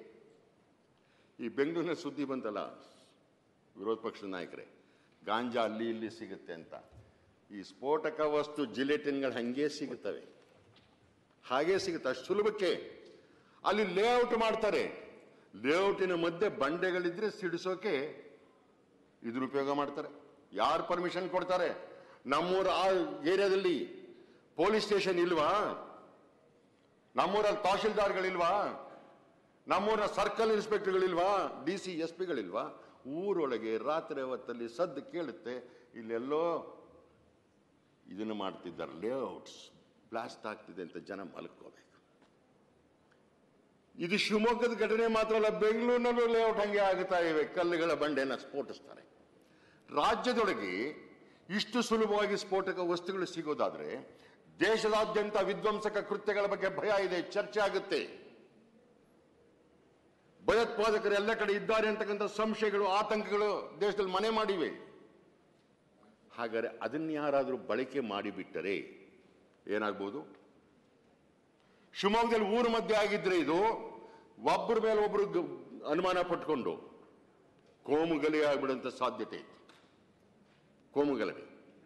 ಈ ಬೆಂಗಳೂರಿನ ಸುದ್ದಿ ಬಂತಲ್ಲ ವಿರೋಧ ಪಕ್ಷದ ನಾಯಕರೇ, ಗಾಂಜಾ ಅಲ್ಲಿ ಇಲ್ಲಿ ಸಿಗುತ್ತೆ ಅಂತ. ಈ ಸ್ಫೋಟಕ ವಸ್ತು ಜಿಲೆಟಿನ್ಗಳು ಹಂಗೆ ಸಿಗುತ್ತವೆ, ಹಾಗೆ ಸಿಗುತ್ತೆ ಅಷ್ಟು ಸುಲಭಕ್ಕೆ. ಅಲ್ಲಿ ಲೇಔಟ್ ಮಾಡ್ತಾರೆ. ಲೇಔಟಿನ ಮಧ್ಯೆ ಬಂಡೆಗಳಿದ್ರೆ ಸಿಡಿಸೋಕೆ ಇದ್ರ ಉಪಯೋಗ ಮಾಡ್ತಾರೆ. ಯಾರು ಪರ್ಮಿಷನ್ ಕೊಡ್ತಾರೆ? ನಮ್ಮೂರ ಆ ಏರಿಯಾದಲ್ಲಿ ಪೊಲೀಸ್ ಸ್ಟೇಷನ್ ಇಲ್ವಾ? ನಮ್ಮೂರಲ್ಲಿ ತಹಶೀಲ್ದಾರ್ಗಳಿಲ್ವಾ? ನಮ್ಮೂರ ಸರ್ಕಲ್ ಇನ್ಸ್ಪೆಕ್ಟರ್ಗಳಿಲ್ವಾ? DC SP ಗಳಿಲ್ವಾ? ಊರೊಳಗೆ ರಾತ್ರಿ ಹೊತ್ತಲ್ಲಿ ಸದ್ದು ಕೇಳುತ್ತೆ, ಇಲ್ಲೆಲ್ಲೋ ಇದನ್ನು ಮಾಡ್ತಿದ್ದಾರೆ, ಲೇಔಟ್ಸ್ ಬ್ಲಾಸ್ಟ್ ಆಗ್ತಿದೆ ಅಂತ ಜನ ಮಲ್ಕೋಬೇಕು. ಇದು ಶಿವಮೊಗ್ಗದ ಘಟನೆ ಮಾತ್ರ ಅಲ್ಲ, ಬೆಂಗಳೂರಿನಲ್ಲೂ ಲೇಔಟ್ ಹಂಗೆ ಆಗುತ್ತಾ ಇವೆ. ಕಲ್ಲುಗಳ ಬಂಡೆನ ಸ್ಫೋಟಿಸ್ತಾರೆ. ರಾಜ್ಯದೊಳಗೆ ಇಷ್ಟು ಸುಲಭವಾಗಿ ಸ್ಫೋಟಕ ವಸ್ತುಗಳು ಸಿಗೋದಾದ್ರೆ ದೇಶದಾದ್ಯಂತ ವಿಧ್ವಂಸಕ ಕೃತ್ಯಗಳ ಬಗ್ಗೆ ಭಯ ಇದೆ, ಚರ್ಚೆ ಆಗುತ್ತೆ. ಭಯೋತ್ಪಾದಕರು ಎಲ್ಲ ಕಡೆ ಇದ್ದಾರೆ ಅಂತಕ್ಕಂಥ ಸಂಶಯಗಳು, ಆತಂಕಗಳು ದೇಶದಲ್ಲಿ ಮನೆ ಮಾಡಿವೆ. ಹಾಗಾದ್ರೆ ಅದನ್ನ ಯಾರಾದರೂ ಬಳಕೆ ಮಾಡಿಬಿಟ್ಟರೆ ಏನಾಗ್ಬೋದು? ಶಿವಮೊಗ್ಗದಲ್ಲಿ ಊರ ಮಧ್ಯೆ ಆಗಿದ್ರೆ ಇದು ಒಬ್ಬರ ಮೇಲೆ ಒಬ್ರು ಅನುಮಾನ ಪಟ್ಕೊಂಡು ಕೋಮುಗಲಿ ಆಗ್ಬಿಡುವಂತ ಸಾಧ್ಯತೆ ಇತ್ತು. ಕೋಮುಗಲಭೆ.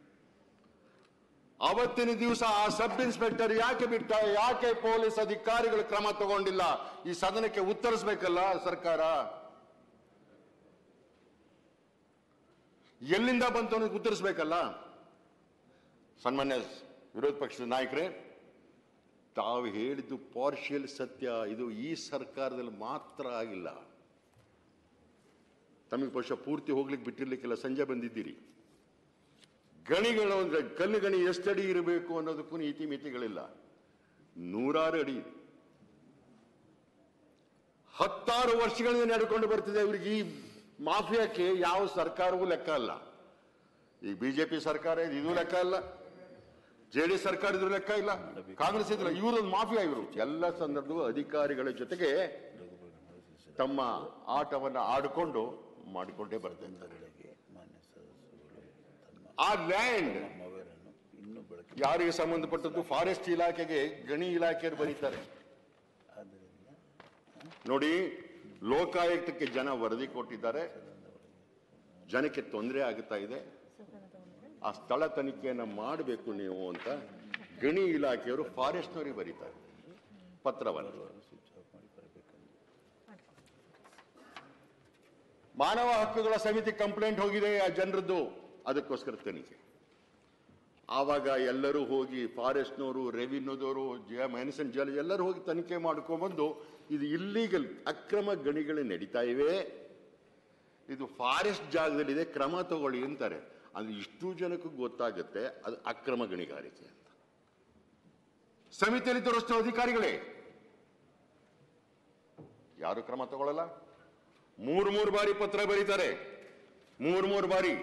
ಅವತ್ತಿನ ದಿವಸ ಆ ಸಬ್ ಇನ್ಸ್ಪೆಕ್ಟರ್ ಯಾಕೆ ಬಿಟ್ಟ? ಯಾಕೆ ಪೊಲೀಸ್ ಅಧಿಕಾರಿಗಳು ಕ್ರಮ ತಗೊಂಡಿಲ್ಲ? ಈ ಸದನಕ್ಕೆ ಉತ್ತರಿಸಬೇಕಲ್ಲ ಸರ್ಕಾರ. ಎಲ್ಲಿಂದ ಬಂತು ಅನ್ನೋದು ಉತ್ತರಿಸಬೇಕಲ್ಲ. ಸನ್ಮಾನ್ಯ ವಿರೋಧ ಪಕ್ಷದ ನಾಯಕರೇ, ತಾವು ಹೇಳಿದ್ದು ಪಾರ್ಷಿಯಲ್ ಸತ್ಯ. ಇದು ಈ ಸರ್ಕಾರದಲ್ಲಿ ಮಾತ್ರ ಆಗಿಲ್ಲ. ತಮಗೆ ಪಕ್ಷ ಪೂರ್ತಿ ಹೋಗ್ಲಿಕ್ಕೆ ಬಿಟ್ಟಿರ್ಲಿಕ್ಕೆಲ್ಲ. ಸಂಜೆ ಬಂದಿದ್ದೀರಿ. ಗಣಿಗಳು ಅಂದ್ರೆ ಕಲ್ಲು ಗಣಿ ಎಷ್ಟು ಅಡಿ ಇರಬೇಕು ಅನ್ನೋದಕ್ಕೂ ನೀತಿ ಮಿತಿಗಳಿಲ್ಲ. 100 ಅಡಿ 10 ವರ್ಷಗಳಿಂದ ನಡ್ಕೊಂಡು ಬರ್ತಿದೆ. ಇವ್ರಿಗೆ ಈ ಮಾಫಿಯಾಕ್ಕೆ ಯಾವ ಸರ್ಕಾರವೂ ಲೆಕ್ಕ ಅಲ್ಲ. ಈಗ BJP ಸರ್ಕಾರ ಇದು ಲೆಕ್ಕ ಇಲ್ಲ, JDS ಸರ್ಕಾರ ಇದ್ರ ಲೆಕ್ಕ ಇಲ್ಲ, ಕಾಂಗ್ರೆಸ್ ಇದ್ರ. ಇವರೊಂದು ಮಾಫಿಯಾ. ಇವರು ಎಲ್ಲ ಸಂದರ್ಭದಲ್ಲೂ ಅಧಿಕಾರಿಗಳ ಜೊತೆಗೆ ತಮ್ಮ ಆಟವನ್ನು ಆಡಿಕೊಂಡು ಮಾಡಿಕೊಂಡೇ ಬರ್ತಾರೆ. ಆ ಲ್ಯಾಂಡ್ ಯಾರಿಗೆ ಸಂಬಂಧಪಟ್ಟದ್ದು? ಫಾರೆಸ್ಟ್ ಇಲಾಖೆಗೆ ಗಣಿ ಇಲಾಖೆಯವರು ಬರೀತಾರೆ. ನೋಡಿ, ಲೋಕಾಯುಕ್ತಕ್ಕೆ ಜನ ವರದಿ ಕೊಟ್ಟಿದ್ದಾರೆ, ಜನಕ್ಕೆ ತೊಂದರೆ ಆಗುತ್ತಾ ಇದೆ, ಆ ಸ್ಥಳ ತನಿಖೆಯನ್ನು ಮಾಡಬೇಕು ನೀವು ಅಂತ ಗಣಿ ಇಲಾಖೆಯವರು ಫಾರೆಸ್ಟ್ನವರಿಗೆ ಬರೀತಾರೆ ಪತ್ರವನ್ನು. ಮಾನವ ಹಕ್ಕುಗಳ ಸಮಿತಿ ಕಂಪ್ಲೇಂಟ್ ಹೋಗಿದೆ ಆ ಜನರದ್ದು, ಅದಕ್ಕೋಸ್ಕರ ತನಿಖೆ. ಆವಾಗ ಎಲ್ಲರೂ ಹೋಗಿ ಫಾರೆಸ್ಟ್ನವರು, ರೆವಿನ್ಯೂದವರು, ಮ್ಯಾನ್ಸನ್ ಜಲ ಎಲ್ಲರೂ ಹೋಗಿ ತನಿಖೆ ಮಾಡ್ಕೊಂಡ್ಬಂದು ಇದು ಇಲ್ಲೀಗಲ್ ಅಕ್ರಮ ಗಣಿಗಳು ನಡೀತಾ ಇವೆ, ಇದು ಫಾರೆಸ್ಟ್ ಜಾಗದಲ್ಲಿದೆ, ಕ್ರಮ ತಗೊಳ್ಳಿ ಅಂತಾರೆ. ಅಂದ್ರೆ ಇಷ್ಟು ಜನಕ್ಕೂ ಗೊತ್ತಾಗುತ್ತೆ ಅದು ಅಕ್ರಮ ಗಣಿಗಾರಿಕೆ ಅಂತ. ಸಮಿತಿಯಲ್ಲಿ ತೋರಿಸ್ತೋ ಅಧಿಕಾರಿಗಳೇ ಯಾರು ಕ್ರಮ ತಗೊಳ್ಳಲ್ಲ. 3 ಬಾರಿ ಪತ್ರ ಬರೀತಾರೆ, 3 ಬಾರಿ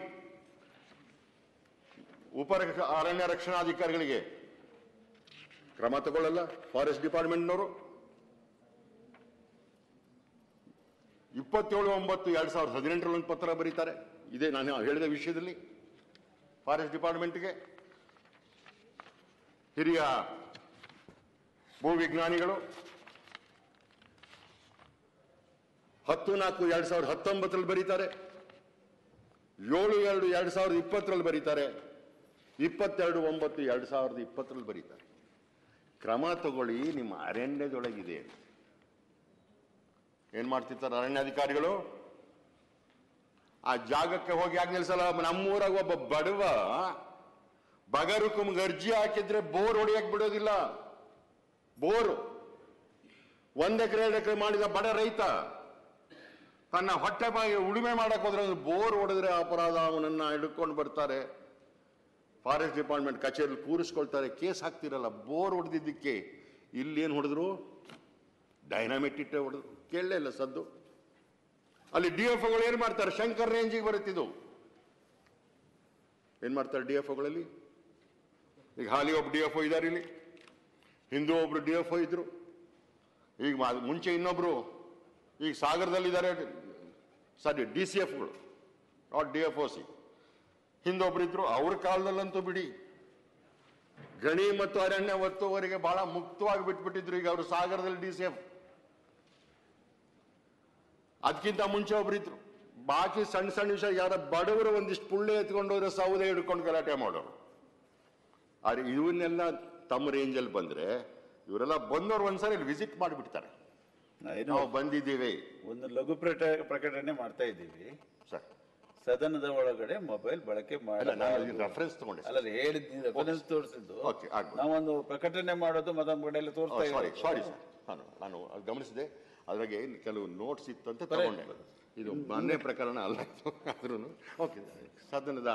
ಅರಣ್ಯ ರಕ್ಷಣಾಧಿಕಾರಿಗಳಿಗೆ. ಕ್ರಮ ತಗೊಳ್ಳಲ್ಲ ಫಾರೆಸ್ಟ್ ಡಿಪಾರ್ಟ್ಮೆಂಟ್ನವರು. 27/9/2018 ಒಂದು ಪತ್ರ ಬರೀತಾರೆ, ಇದೇ ನಾನು ಹೇಳಿದ ವಿಷಯದಲ್ಲಿ ಫಾರೆಸ್ಟ್ ಡಿಪಾರ್ಟ್ಮೆಂಟ್ಗೆ. ಹಿರಿಯ ಭೂವಿಜ್ಞಾನಿಗಳು 10/4/2019 ಬರೀತಾರೆ, 7/2/2020 ಬರೀತಾರೆ, 22/9/2020 ಬರೀತಾರೆ. ಕ್ರಮ ತಗೊಳ್ಳಿ, ನಿಮ್ಮ ಅರಣ್ಯದೊಳಗಿದೆ. ಏನ್ ಮಾಡ್ತಿರ್ತಾರೆ ಅರಣ್ಯಾಧಿಕಾರಿಗಳು? ಆ ಜಾಗಕ್ಕೆ ಹೋಗಿ ಯಾಕೆ ನಿಲ್ಸಲ್ಲ? ನಮ್ಮೂರಾಗ ಒಬ್ಬ ಬಡವ ಬಗರುಕುಮ್ಗೆ ಅರ್ಜಿ ಹಾಕಿದ್ರೆ ಬೋರ್ ಹೊಡಿಯಕ್ ಬಿಡೋದಿಲ್ಲ. ಬೋರ್ 1 ಎಕರೆ 2 ಎಕರೆ ಮಾಡಿದ ಬಡ ರೈತ ತನ್ನ ಹೊಟ್ಟೆ ಬಾಗಿ ಉಳುಮೆ ಮಾಡಕ್ ಹೋದ್ರೆ ಬೋರ್ ಹೊಡೆದ್ರೆ ಅಪರಾಧ, ಅವನನ್ನ ಹಿಡ್ಕೊಂಡು ಬರ್ತಾರೆ, ಫಾರೆಸ್ಟ್ ಡಿಪಾರ್ಟ್ಮೆಂಟ್ ಕಚೇರಿ ಕೂರಿಸ್ಕೊಳ್ತಾರೆ, ಕೇಸ್ ಹಾಕ್ತಿರಲ್ಲ. ಬೋರ್ ಹೊಡೆದಿದ್ದಕ್ಕೆ ಇಲ್ಲೇನು ಹೊಡೆದ್ರು? ಡೈನಾಮಿಟ್ ಇಟ್ಟೆ ಹೊಡೆದ್ರು. ಕೇಳಲೇ ಇಲ್ಲ ಸದ್ದು. ಅಲ್ಲಿ DFOಗಳು ಏನ್ ಮಾಡ್ತಾರೆ? ಶಂಕರ್ ರೇಂಜಿಗೆ ಬರುತ್ತಿದ್ದು ಏನ್ ಮಾಡ್ತಾರೆ DFOಗಳಲ್ಲಿ? ಈಗ ಹಾಲಿ ಒಬ್ಬ DFO ಇದ್ದಾರೆ, ಇಲ್ಲಿ ಹಿಂದೂ ಒಬ್ರು DFO ಇದ್ರು, ಈಗ ಮುಂಚೆ ಇನ್ನೊಬ್ರು ಈಗ ಸಾಗರದಲ್ಲಿದ್ದಾರೆ. ಸಾರಿ, DCFಗಳು, ನಾಟ್ DFOC. ಹಿಂದೊಬ್ರು ಇದ್ರು. ಅವ್ರ ಕಾಲದಲ್ಲಂತೂ ಬಿಡಿ, ಗಣಿ ಮತ್ತು ಅರಣ್ಯ ಒತ್ತುವರಿಗೆ ಬಹಳ ಮುಕ್ತವಾಗಿ ಬಿಟ್ಬಿಟ್ಟಿದ್ರು. ಈಗ ಅವರು ಸಾಗರದಲ್ಲಿ DCF. ಅದಕ್ಕಿಂತ ಮುಂಚೆ ಒಬ್ರಿದ್ರು. ಬಾಕಿ ಸಣ್ಣ ಸಣ್ಣ ವಿಷಯ ಯಾರ ಬಡವರು ಒಂದಿಷ್ಟು ಪುಳ್ಳೆ ಎತ್ಕೊಂಡು ಹೋದ್ರೆ ಸೌದೆ ಹಿಡ್ಕೊಂಡು ಗಲಾಟೆ ಮಾಡೋರು. ಆದ್ರೆ ಇವನ್ನೆಲ್ಲ ತಮ್ಮ ರೇಂಜಲ್ಲಿ ಬಂದ್ರೆ, ಇವರೆಲ್ಲ ಬಂದವರು ಒಂದ್ಸರಿ ವಿಸಿಟ್ ಮಾಡಿಬಿಡ್ತಾರೆ. ನಾವು ಬಂದಿದ್ದೀವಿ, ಒಂದು ಲಘು ಪ್ರಕಟಣೆ ಮಾಡ್ತಾ ಇದ್ದೀವಿ ಸರ್. ಸದನದ ಒಳಗಡೆ ಮೊಬೈಲ್ ಬಳಕೆ ರೆಫರೆನ್ಸ್ ತಗೊಂಡೆ. ಅಲ್ಲ, ಹೇಳಿದ್ದೀನಿ, ರೆಫರೆನ್ಸ್ ತೋರಿಸಿದ್ದು. ಆಗ್ಬೋದು. ನಾವೊಂದು ಪ್ರಕಟಣೆ ಮಾಡೋದು ಮತ್ತೊಂದು ಕಡೆ ಎಲ್ಲ ತೋರಿಸ್ತಾ ಇದ್ದೀವಿ. ಸಾರಿ ಸರ್, ನಾನು ಗಮನಿಸಿದೆ. ಅದ್ರಾಗೆ ಕೆಲವು ನೋಟ್ಸ್ ಇತ್ತಂತ ತಗೊಂಡೆ. ಇದು ಮೊನ್ನೆ ಪ್ರಕರಣ ಅಲ್ಲ ಆದ್ರೂ ಓಕೆ. ಸದನದ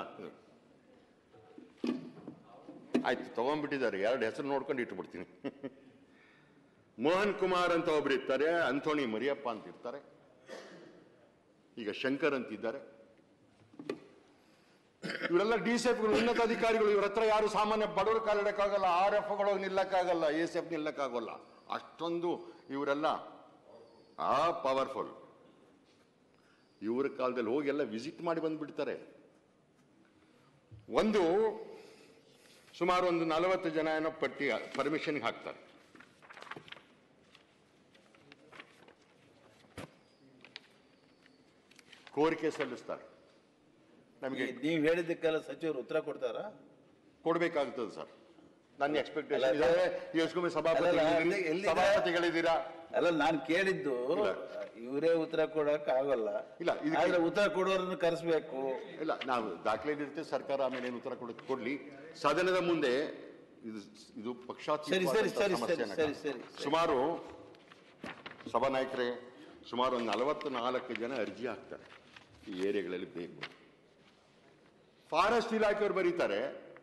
ಆಯ್ತು, ತಗೊಂಡ್ಬಿಟ್ಟಿದ್ದಾರೆ. 2 ಹೆಸರು ನೋಡ್ಕೊಂಡು ಇಟ್ಬಿಡ್ತೀನಿ. ಮೋಹನ್ ಕುಮಾರ್ ಅಂತ ಒಬ್ರು ಇರ್ತಾರೆ, ಅಂಥೋಣಿ ಮರಿಯಪ್ಪ ಅಂತ ಇರ್ತಾರೆ, ಈಗ ಶಂಕರ್ ಅಂತಿದ್ದಾರೆ. ಇವರೆಲ್ಲ DCFಗಳು, ಉನ್ನತ ಅಧಿಕಾರಿಗಳು. ಇವ್ರ ಹತ್ರ ಯಾರು ಸಾಮಾನ್ಯ ಬಡವರು ಕಾಲಿಡಕ್ಕಾಗಲ್ಲ, RFಗಳು ನಿಲ್ಲಕ್ಕಾಗಲ್ಲ, ACF ನಿಲ್ಲಕ್ಕಾಗಲ್ಲ. ಅಷ್ಟೊಂದು ಇವರೆಲ್ಲ ಪವರ್ಫುಲ್. ಇವ್ರ ಕಾಲದಲ್ಲಿ ಹೋಗಿ ಎಲ್ಲ ವಿಸಿಟ್ ಮಾಡಿ ಬಂದ್ಬಿಡ್ತಾರೆ. ಸುಮಾರು 40 ಜನ ಏನೋ ಪಟ್ಟಿ ಪರ್ಮಿಷನ್ಗೆ ಹಾಕ್ತಾರೆ. ಕೋರಿಕೆ ಸಲ್ಲಿಸ್ತಾರೆ. ನಮಗೆ ನೀವು ಹೇಳಿದ್ದಕ್ಕೆಲ್ಲ ಸಚಿವರು ಉತ್ತರ ಕೊಡ್ತಾರಾ? ಕೊಡ್ಬೇಕಾಗ್ತದೆ ಸರ್. ನನ್ನ ಎಕ್ಸ್ಪೆಕ್ಟೇಷನ್ ಇದೆ. ಸಭಾಪತಿಗಳಿದ್ದೀರಾ? ಅಲ್ಲ, ನಾನು ಕೇಳಿದ್ದು ಇವರೇ ಉತ್ತರ ಕೊಡಕ್ ಆಗಲ್ಲ. ಇಲ್ಲ, ಆದ್ರೆ ಉತ್ತರ ಕೊಡೋರನ್ನು ಕರೆಸ್ಬೇಕು. ಇಲ್ಲ, ನಾವು ದಾಖಲೆ ಇರ್ತೇವೆ. ಸರ್ಕಾರ ಆಮೇಲೆ ಏನು ಉತ್ತರ ಕೊಡ್ಲಿ. ಸದನದ ಮುಂದೆ ಇದು ಪಕ್ಷಾತೀತ. ಸುಮಾರು ಸಭಾನಾಯಕರೇ, ಸುಮಾರು 44 ಜನ ಅರ್ಜಿ ಹಾಕ್ತಾರೆ ಈ ಏರಿಯಾಗಳಲ್ಲಿ ಬೇಕು. ಫಾರೆಸ್ಟ್ ಇಲಾಖೆಯವರು ಬರೀತಾರೆ,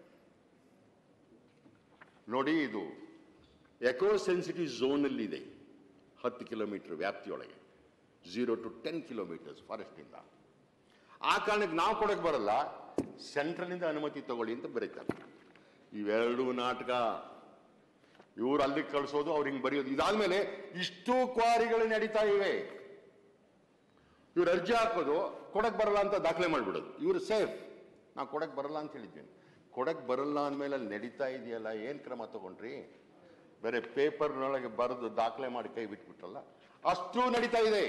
ನೋಡಿ ಇದು ಎಕೋ ಸೆನ್ಸಿಟಿವ್ ಝೋನ್ ಅಲ್ಲಿ ಇದೆ, 10 ಕಿಲೋಮೀಟರ್ ವ್ಯಾಪ್ತಿಯೊಳಗೆ, 0 to 10 ಕಿಲೋಮೀಟರ್ಸ್ ಫಾರೆಸ್ಟ್ ಇಂದ. ಆ ಕಾರಣಕ್ಕೆ ನಾವು ಕೊಡಕ್ ಬರಲ್ಲ, ಸೆಂಟ್ರಲ್ ಇಂದ ಅನುಮತಿ ತಗೊಳ್ಳಿ ಅಂತ ಬರೀತಾರೆ. ಇವೆರಡು ನಾಟಕ. ಇವ್ರು ಅಲ್ಲಿಗೆ ಕಳಿಸೋದು, ಅವ್ರು ಹಿಂಗೆ ಬರೆಯೋದು. ಇದಾದ್ಮೇಲೆ ಇಷ್ಟು ಕ್ವಾರಿಗಳು ನಡೀತಾ ಇವೆ. ಇವ್ರು ಅರ್ಜಿ ಹಾಕೋದು, ಕೊಡಕ್ ಬರಲ್ಲ ಅಂತ ದಾಖಲೆ ಮಾಡ್ಬಿಡೋದು. ಇವ್ರು ಸೇಫ್, ನಾವು ಕೊಡಕ್ ಬರಲ್ಲ ಅಂತ ಹೇಳಿದ್ದೇನೆ. ಕೊಡಕ್ ಬರಲ್ಲ ಅಂದಮೇಲೆ ಅಲ್ಲಿ ನಡೀತಾ ಇದೆಯಲ್ಲ, ಏನ್ ಕ್ರಮ ತಗೊಂಡ್ರಿ? ಬೇರೆ ಪೇಪರ್ನೊಳಗೆ ಬರೆದು ದಾಖಲೆ ಮಾಡಿ ಕೈ ಬಿಟ್ಬಿಟ್ರಲ್ಲ. ಅಷ್ಟು ನಡೀತಾ ಇದೆ.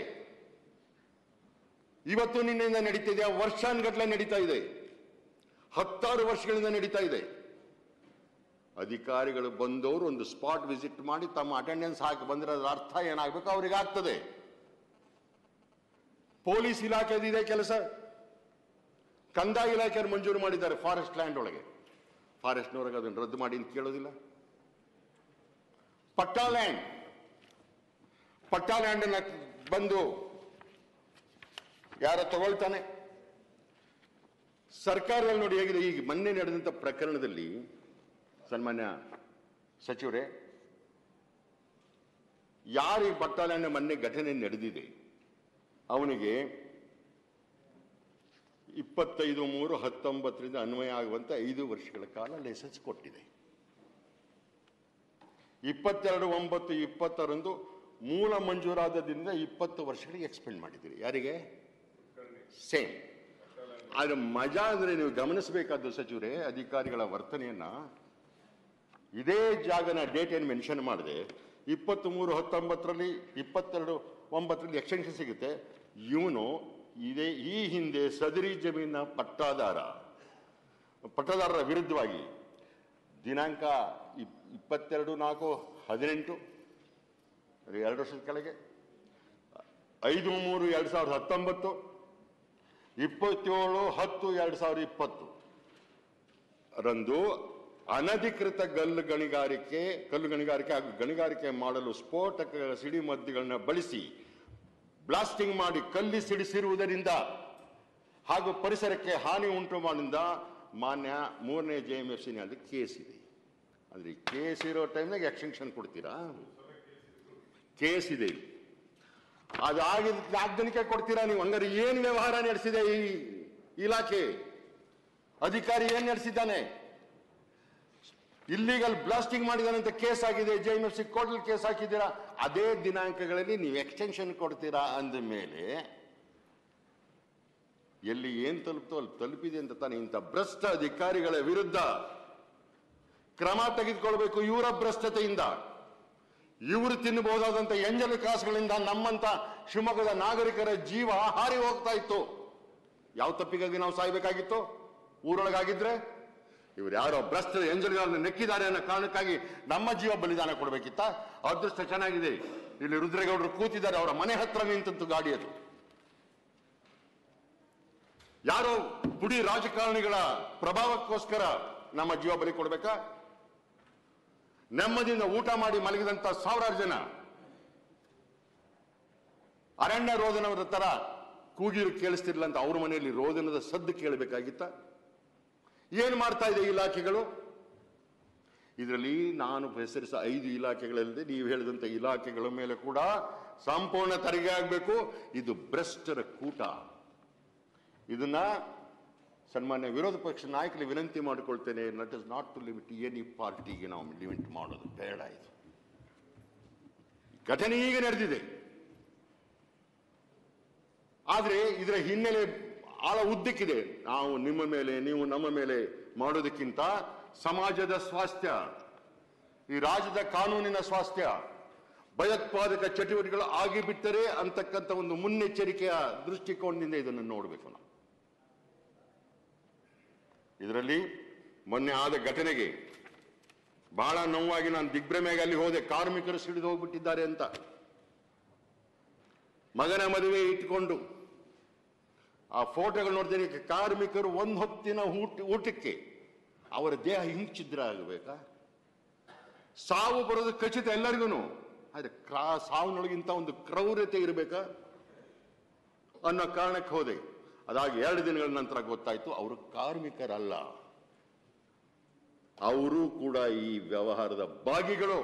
ಇವತ್ತು ನಿನ್ನೆಯಿಂದ ನಡೀತಿದೆ, ವರ್ಷಾನ್ಗಟ್ಲೆ ನಡೀತಾ ಇದೆ, 10 ವರ್ಷಗಳಿಂದ ನಡೀತಾ ಇದೆ. ಅಧಿಕಾರಿಗಳು ಬಂದವರು ಒಂದು ಸ್ಪಾಟ್ ವಿಸಿಟ್ ಮಾಡಿ ತಮ್ಮ ಅಟೆಂಡೆನ್ಸ್ ಹಾಕಿ ಬಂದ್ರೆ ಅದರ ಅರ್ಥ ಏನಾಗಬೇಕು ಅವ್ರಿಗೆ ಆಗ್ತದೆ. ಪೊಲೀಸ್ ಇಲಾಖೆದಿದೆ ಕೆಲಸ. ಕಂದಾಯ ಇಲಾಖೆಯನ್ನು ಮಂಜೂರು ಮಾಡಿದ್ದಾರೆ ಫಾರೆಸ್ಟ್ ಲ್ಯಾಂಡ್ ಒಳಗೆ. ಫಾರೆಸ್ಟ್ನವ್ರಿಗೆ ಅದನ್ನು ರದ್ದು ಮಾಡಿ ಅಂತ ಕೇಳೋದಿಲ್ಲ. ಪಟ್ಟಾ ಲ್ಯಾಂಡ್ ಅನ್ನ ಬಂದು ಯಾರ ತಗೊಳ್ತಾನೆ? ಸರ್ಕಾರದಲ್ಲಿ ನೋಡಿ ಹೇಗಿದೆ. ಈಗ ಮೊನ್ನೆ ನಡೆದಂತ ಪ್ರಕರಣದಲ್ಲಿ ಸನ್ಮಾನ್ಯ ಸಚಿವರೇ, ಯಾರು ಈ ಪಟ್ಟಾ ಲ್ಯಾಂಡ್ ಮೊನ್ನೆ ಘಟನೆ ನಡೆದಿದೆ ಅವನಿಗೆ 25/3/19 ಅನ್ವಯ ಆಗುವಂತ 5 ವರ್ಷಗಳ ಕಾಲ ಲೈಸೆನ್ಸ್ ಕೊಟ್ಟಿದೆ. 22/9/20 ಮೂಲ ಮಂಜೂರಾದದಿಂದ 20 ವರ್ಷಗಳಿಗೆ ಎಕ್ಸ್ಪೆಂಡ್ ಮಾಡಿದ್ದೀರಿ. ಯಾರಿಗೆ? ಸೇಮ್. ಆದ್ರೆ ಮಜಾ ಅಂದ್ರೆ ನೀವು ಗಮನಿಸಬೇಕಾದ್ದು ಸಚಿವರೇ, ಅಧಿಕಾರಿಗಳ ವರ್ತನೆಯನ್ನ, ಇದೇ ಜಾಗನ ಡೇಟ್ ಏನು ಮೆನ್ಷನ್ ಮಾಡಿದೆ, 23/19 22/9 ಎಕ್ಸ್ಟೆನ್ಷನ್ ಸಿಗುತ್ತೆ. ಇವನು ಈ ಹಿಂದೆ ಸದರಿ ಜಮೀನ ಪಟ್ಟದಾರರ ವಿರುದ್ಧವಾಗಿ ದಿನಾಂಕ 22/4/18 2 ವರ್ಷದ ಕೆಳಗೆ, 5/3/2019, 27/10/2020 ರಂದು ಅನಧಿಕೃತ ಕಲ್ಲು ಗಣಿಗಾರಿಕೆ ಹಾಗೂ ಗಣಿಗಾರಿಕೆ ಮಾಡಲು ಸ್ಫೋಟಕ ಸಿಡಿಮದ್ದುಗಳನ್ನ ಬಳಸಿ ಬ್ಲಾಸ್ಟಿಂಗ್ ಮಾಡಿ ಕಲ್ಲಿ ಸಿಡಿಸಿರುವುದರಿಂದ ಹಾಗೂ ಪರಿಸರಕ್ಕೆ ಹಾನಿ ಉಂಟು ಮಾಡಿದ ಮಾನ್ಯ 3ನೇ JMFC ನಲ್ಲಿ ಕೇಸ್ ಇದೆ. ಅಂದ್ರೆ ಕೇಸ್ ಇರೋ ಟೈಮ್ನಾಗ ಎಕ್ಸ್ಟೆನ್ಷನ್ ಕೊಡ್ತೀರಾ? ಕೇಸ್ ಇದೆ, ಅದಾಗದನಿಕೆ ಕೊಡ್ತೀರಾ ನೀವು? ಹಂಗಾರೆ ಏನು ವ್ಯವಹಾರ ನಡೆಸಿದೆ ಈ ಇಲಾಖೆ? ಅಧಿಕಾರಿ ಏನ್ ನಡೆಸಿದ್ದಾನೆ? ಇಲ್ಲಿಗಲ್ ಬ್ಲಾಸ್ಟಿಂಗ್ ಮಾಡಿದಾನೆ ಅಂತ ಕೇಸ್ ಆಗಿದೆ, JMFC ಕೋರ್ಟಲ್ಲಿ ಕೇಸ್ ಹಾಕಿದ್ದೀರಾ. ಅದೇ ದಿನಾಂಕಗಳಲ್ಲಿ ನೀವು ಎಕ್ಸ್ಟೆನ್ಷನ್ ಕೊಡ್ತೀರಾ ಅಂದ ಮೇಲೆ ಎಲ್ಲಿ ಏನ್ ತಲುಪ್ತೋ ಅಲ್ಲಿ ತಲುಪಿದೆ ಅಂತ ತಾನೆ. ಇಂಥ ಭ್ರಷ್ಟ ಅಧಿಕಾರಿಗಳ ವಿರುದ್ಧ ಕ್ರಮ ತೆಗೆದುಕೊಳ್ಬೇಕು. ಇವರ ಭ್ರಷ್ಟತೆಯಿಂದ ಇವರು ತಿನ್ನಬಹುದಾದಂತ ಎಂಜಲು ಕಾಸುಗಳಿಂದ ನಮ್ಮಂತ ಶಿವಮೊಗ್ಗದ ನಾಗರಿಕರ ಜೀವ ಹಾರಿ ಹೋಗ್ತಾ ಇತ್ತು. ಯಾವ ತಪ್ಪಿಗಾಗಿ ನಾವು ಸಾಯ್ಬೇಕಾಗಿತ್ತು? ಊರೊಳಗಾಗಿದ್ರೆ ಇವ್ರು ಯಾರೋ ಭ್ರಷ್ಟ ಎಂಜಲುಗಳನ್ನು ನೆಕ್ಕಿದ್ದಾರೆ ಅನ್ನೋ ಕಾರಣಕ್ಕಾಗಿ ನಮ್ಮ ಜೀವ ಬಲಿದಾನ ಕೊಡಬೇಕಿತ್ತ? ಅದೃಷ್ಟ ಚೆನ್ನಾಗಿದೆ, ಇಲ್ಲಿ ರುದ್ರೇಗೌಡರು ಕೂತಿದ್ದಾರೆ, ಅವರ ಮನೆ ಹತ್ರ ನಿಂತಂತು ಗಾಡಿ ಅದು. ಯಾರೋ ಪುಡಿ ರಾಜಕಾರಣಿಗಳ ಪ್ರಭಾವಕ್ಕೋಸ್ಕರ ನಮ್ಮ ಜೀವ ಬಲಿ ಕೊಡ್ಬೇಕಾ? ನೆಮ್ಮದಿಯಿಂದ ಊಟ ಮಾಡಿ ಮಲಗಿದಂತ ಸಾವಿರಾರು ಜನ ಅರಣ್ಯ ರೋದನವರ ತರ ಕೂಗಿರು ಕೇಳಿಸ್ತಿರ್ಲಿಲ್ಲ ಅಂತ ಅವ್ರ ಮನೆಯಲ್ಲಿ ರೋದನದ ಸದ್ದು ಕೇಳಬೇಕಾಗಿತ್ತ? ಏನು ಮಾಡ್ತಾ ಇದೆ ಇಲಾಖೆಗಳು? ಇದರಲ್ಲಿ ನಾನು ಹೆಸರಿಸ 5 ಇಲಾಖೆಗಳಲ್ಲದೆ ನೀವು ಹೇಳಿದಂತ ಇಲಾಖೆಗಳ ಮೇಲೆ ಕೂಡ ಸಂಪೂರ್ಣ ತರಿಗೆ ಆಗಬೇಕು. ಇದು ಭ್ರಷ್ಟರ ಕೂಟ. ಇದನ್ನ ಸನ್ಮಾನ್ಯ ವಿರೋಧ ಪಕ್ಷ ನಾಯಕರಿಗೆ ವಿನಂತಿ ಮಾಡಿಕೊಳ್ತೇನೆ, but is not to limit any ಪಾರ್ಟಿಗೆ ನಾವು ಲಿಮಿಟ್ ಮಾಡೋದು ಬೇಡ. ಇದು ಘಟನೆ ಈಗ ನಡೆದಿದೆ, ಆದ್ರೆ ಇದರ ಹಿನ್ನೆಲೆ ಆಳ ಉದ್ದಕ್ಕಿದೆ. ನಾವು ನಿಮ್ಮ ಮೇಲೆ, ನೀವು ನಮ್ಮ ಮೇಲೆ ಮಾಡೋದಕ್ಕಿಂತ ಸಮಾಜದ ಸ್ವಾಸ್ಥ್ಯ, ಈ ರಾಜ್ಯದ ಕಾನೂನಿನ ಸ್ವಾಸ್ಥ್ಯ, ಭಯೋತ್ಪಾದಕ ಚಟುವಟಿಕೆಗಳು ಆಗಿಬಿಟ್ಟರೆ ಅಂತಕ್ಕಂಥ ಒಂದು ಮುನ್ನೆಚ್ಚರಿಕೆಯ ದೃಷ್ಟಿಕೋನದಿಂದ ಇದನ್ನು ನೋಡಬೇಕು ನಾವು. ಇದರಲ್ಲಿ ಮೊನ್ನೆ ಆದ ಘಟನೆಗೆ ಬಹಳ ನೋವಾಗಿ ನಾನು ದಿಗ್ಭ್ರಮೆಗೆ ಅಲ್ಲಿ ಹೋದೆ. ಕಾರ್ಮಿಕರು ಸಿಡಿದು ಹೋಗ್ಬಿಟ್ಟಿದ್ದಾರೆ ಅಂತ. ಮಗನ ಮದುವೆ ಇಟ್ಕೊಂಡು ಆ ಫೋಟೋಗಳು ನೋಡ್ತೀನಿ. ಕಾರ್ಮಿಕರು ಒಂದು ಹೊತ್ತಿನ ಊಟಕ್ಕೆ ಅವರ ದೇಹ ಹಿಂಚಿದ್ರ ಆಗಬೇಕಾ? ಸಾವು ಬರೋದು ಖಚಿತ ಎಲ್ಲರಿಗೂ, ಆದ್ರೆ ಸಾವಿನೊಳಗಿಂತ ಒಂದು ಕ್ರೌರ್ಯತೆ ಇರಬೇಕಾ ಅನ್ನೋ ಕಾರಣಕ್ಕೆ ಹೋದೆ. ಅದಾಗಿ 2 ದಿನಗಳ ನಂತರ ಗೊತ್ತಾಯ್ತು ಅವರು ಕಾರ್ಮಿಕರಲ್ಲ, ಅವರು ಕೂಡ ಈ ವ್ಯವಹಾರದ ಭಾಗಿಗಳು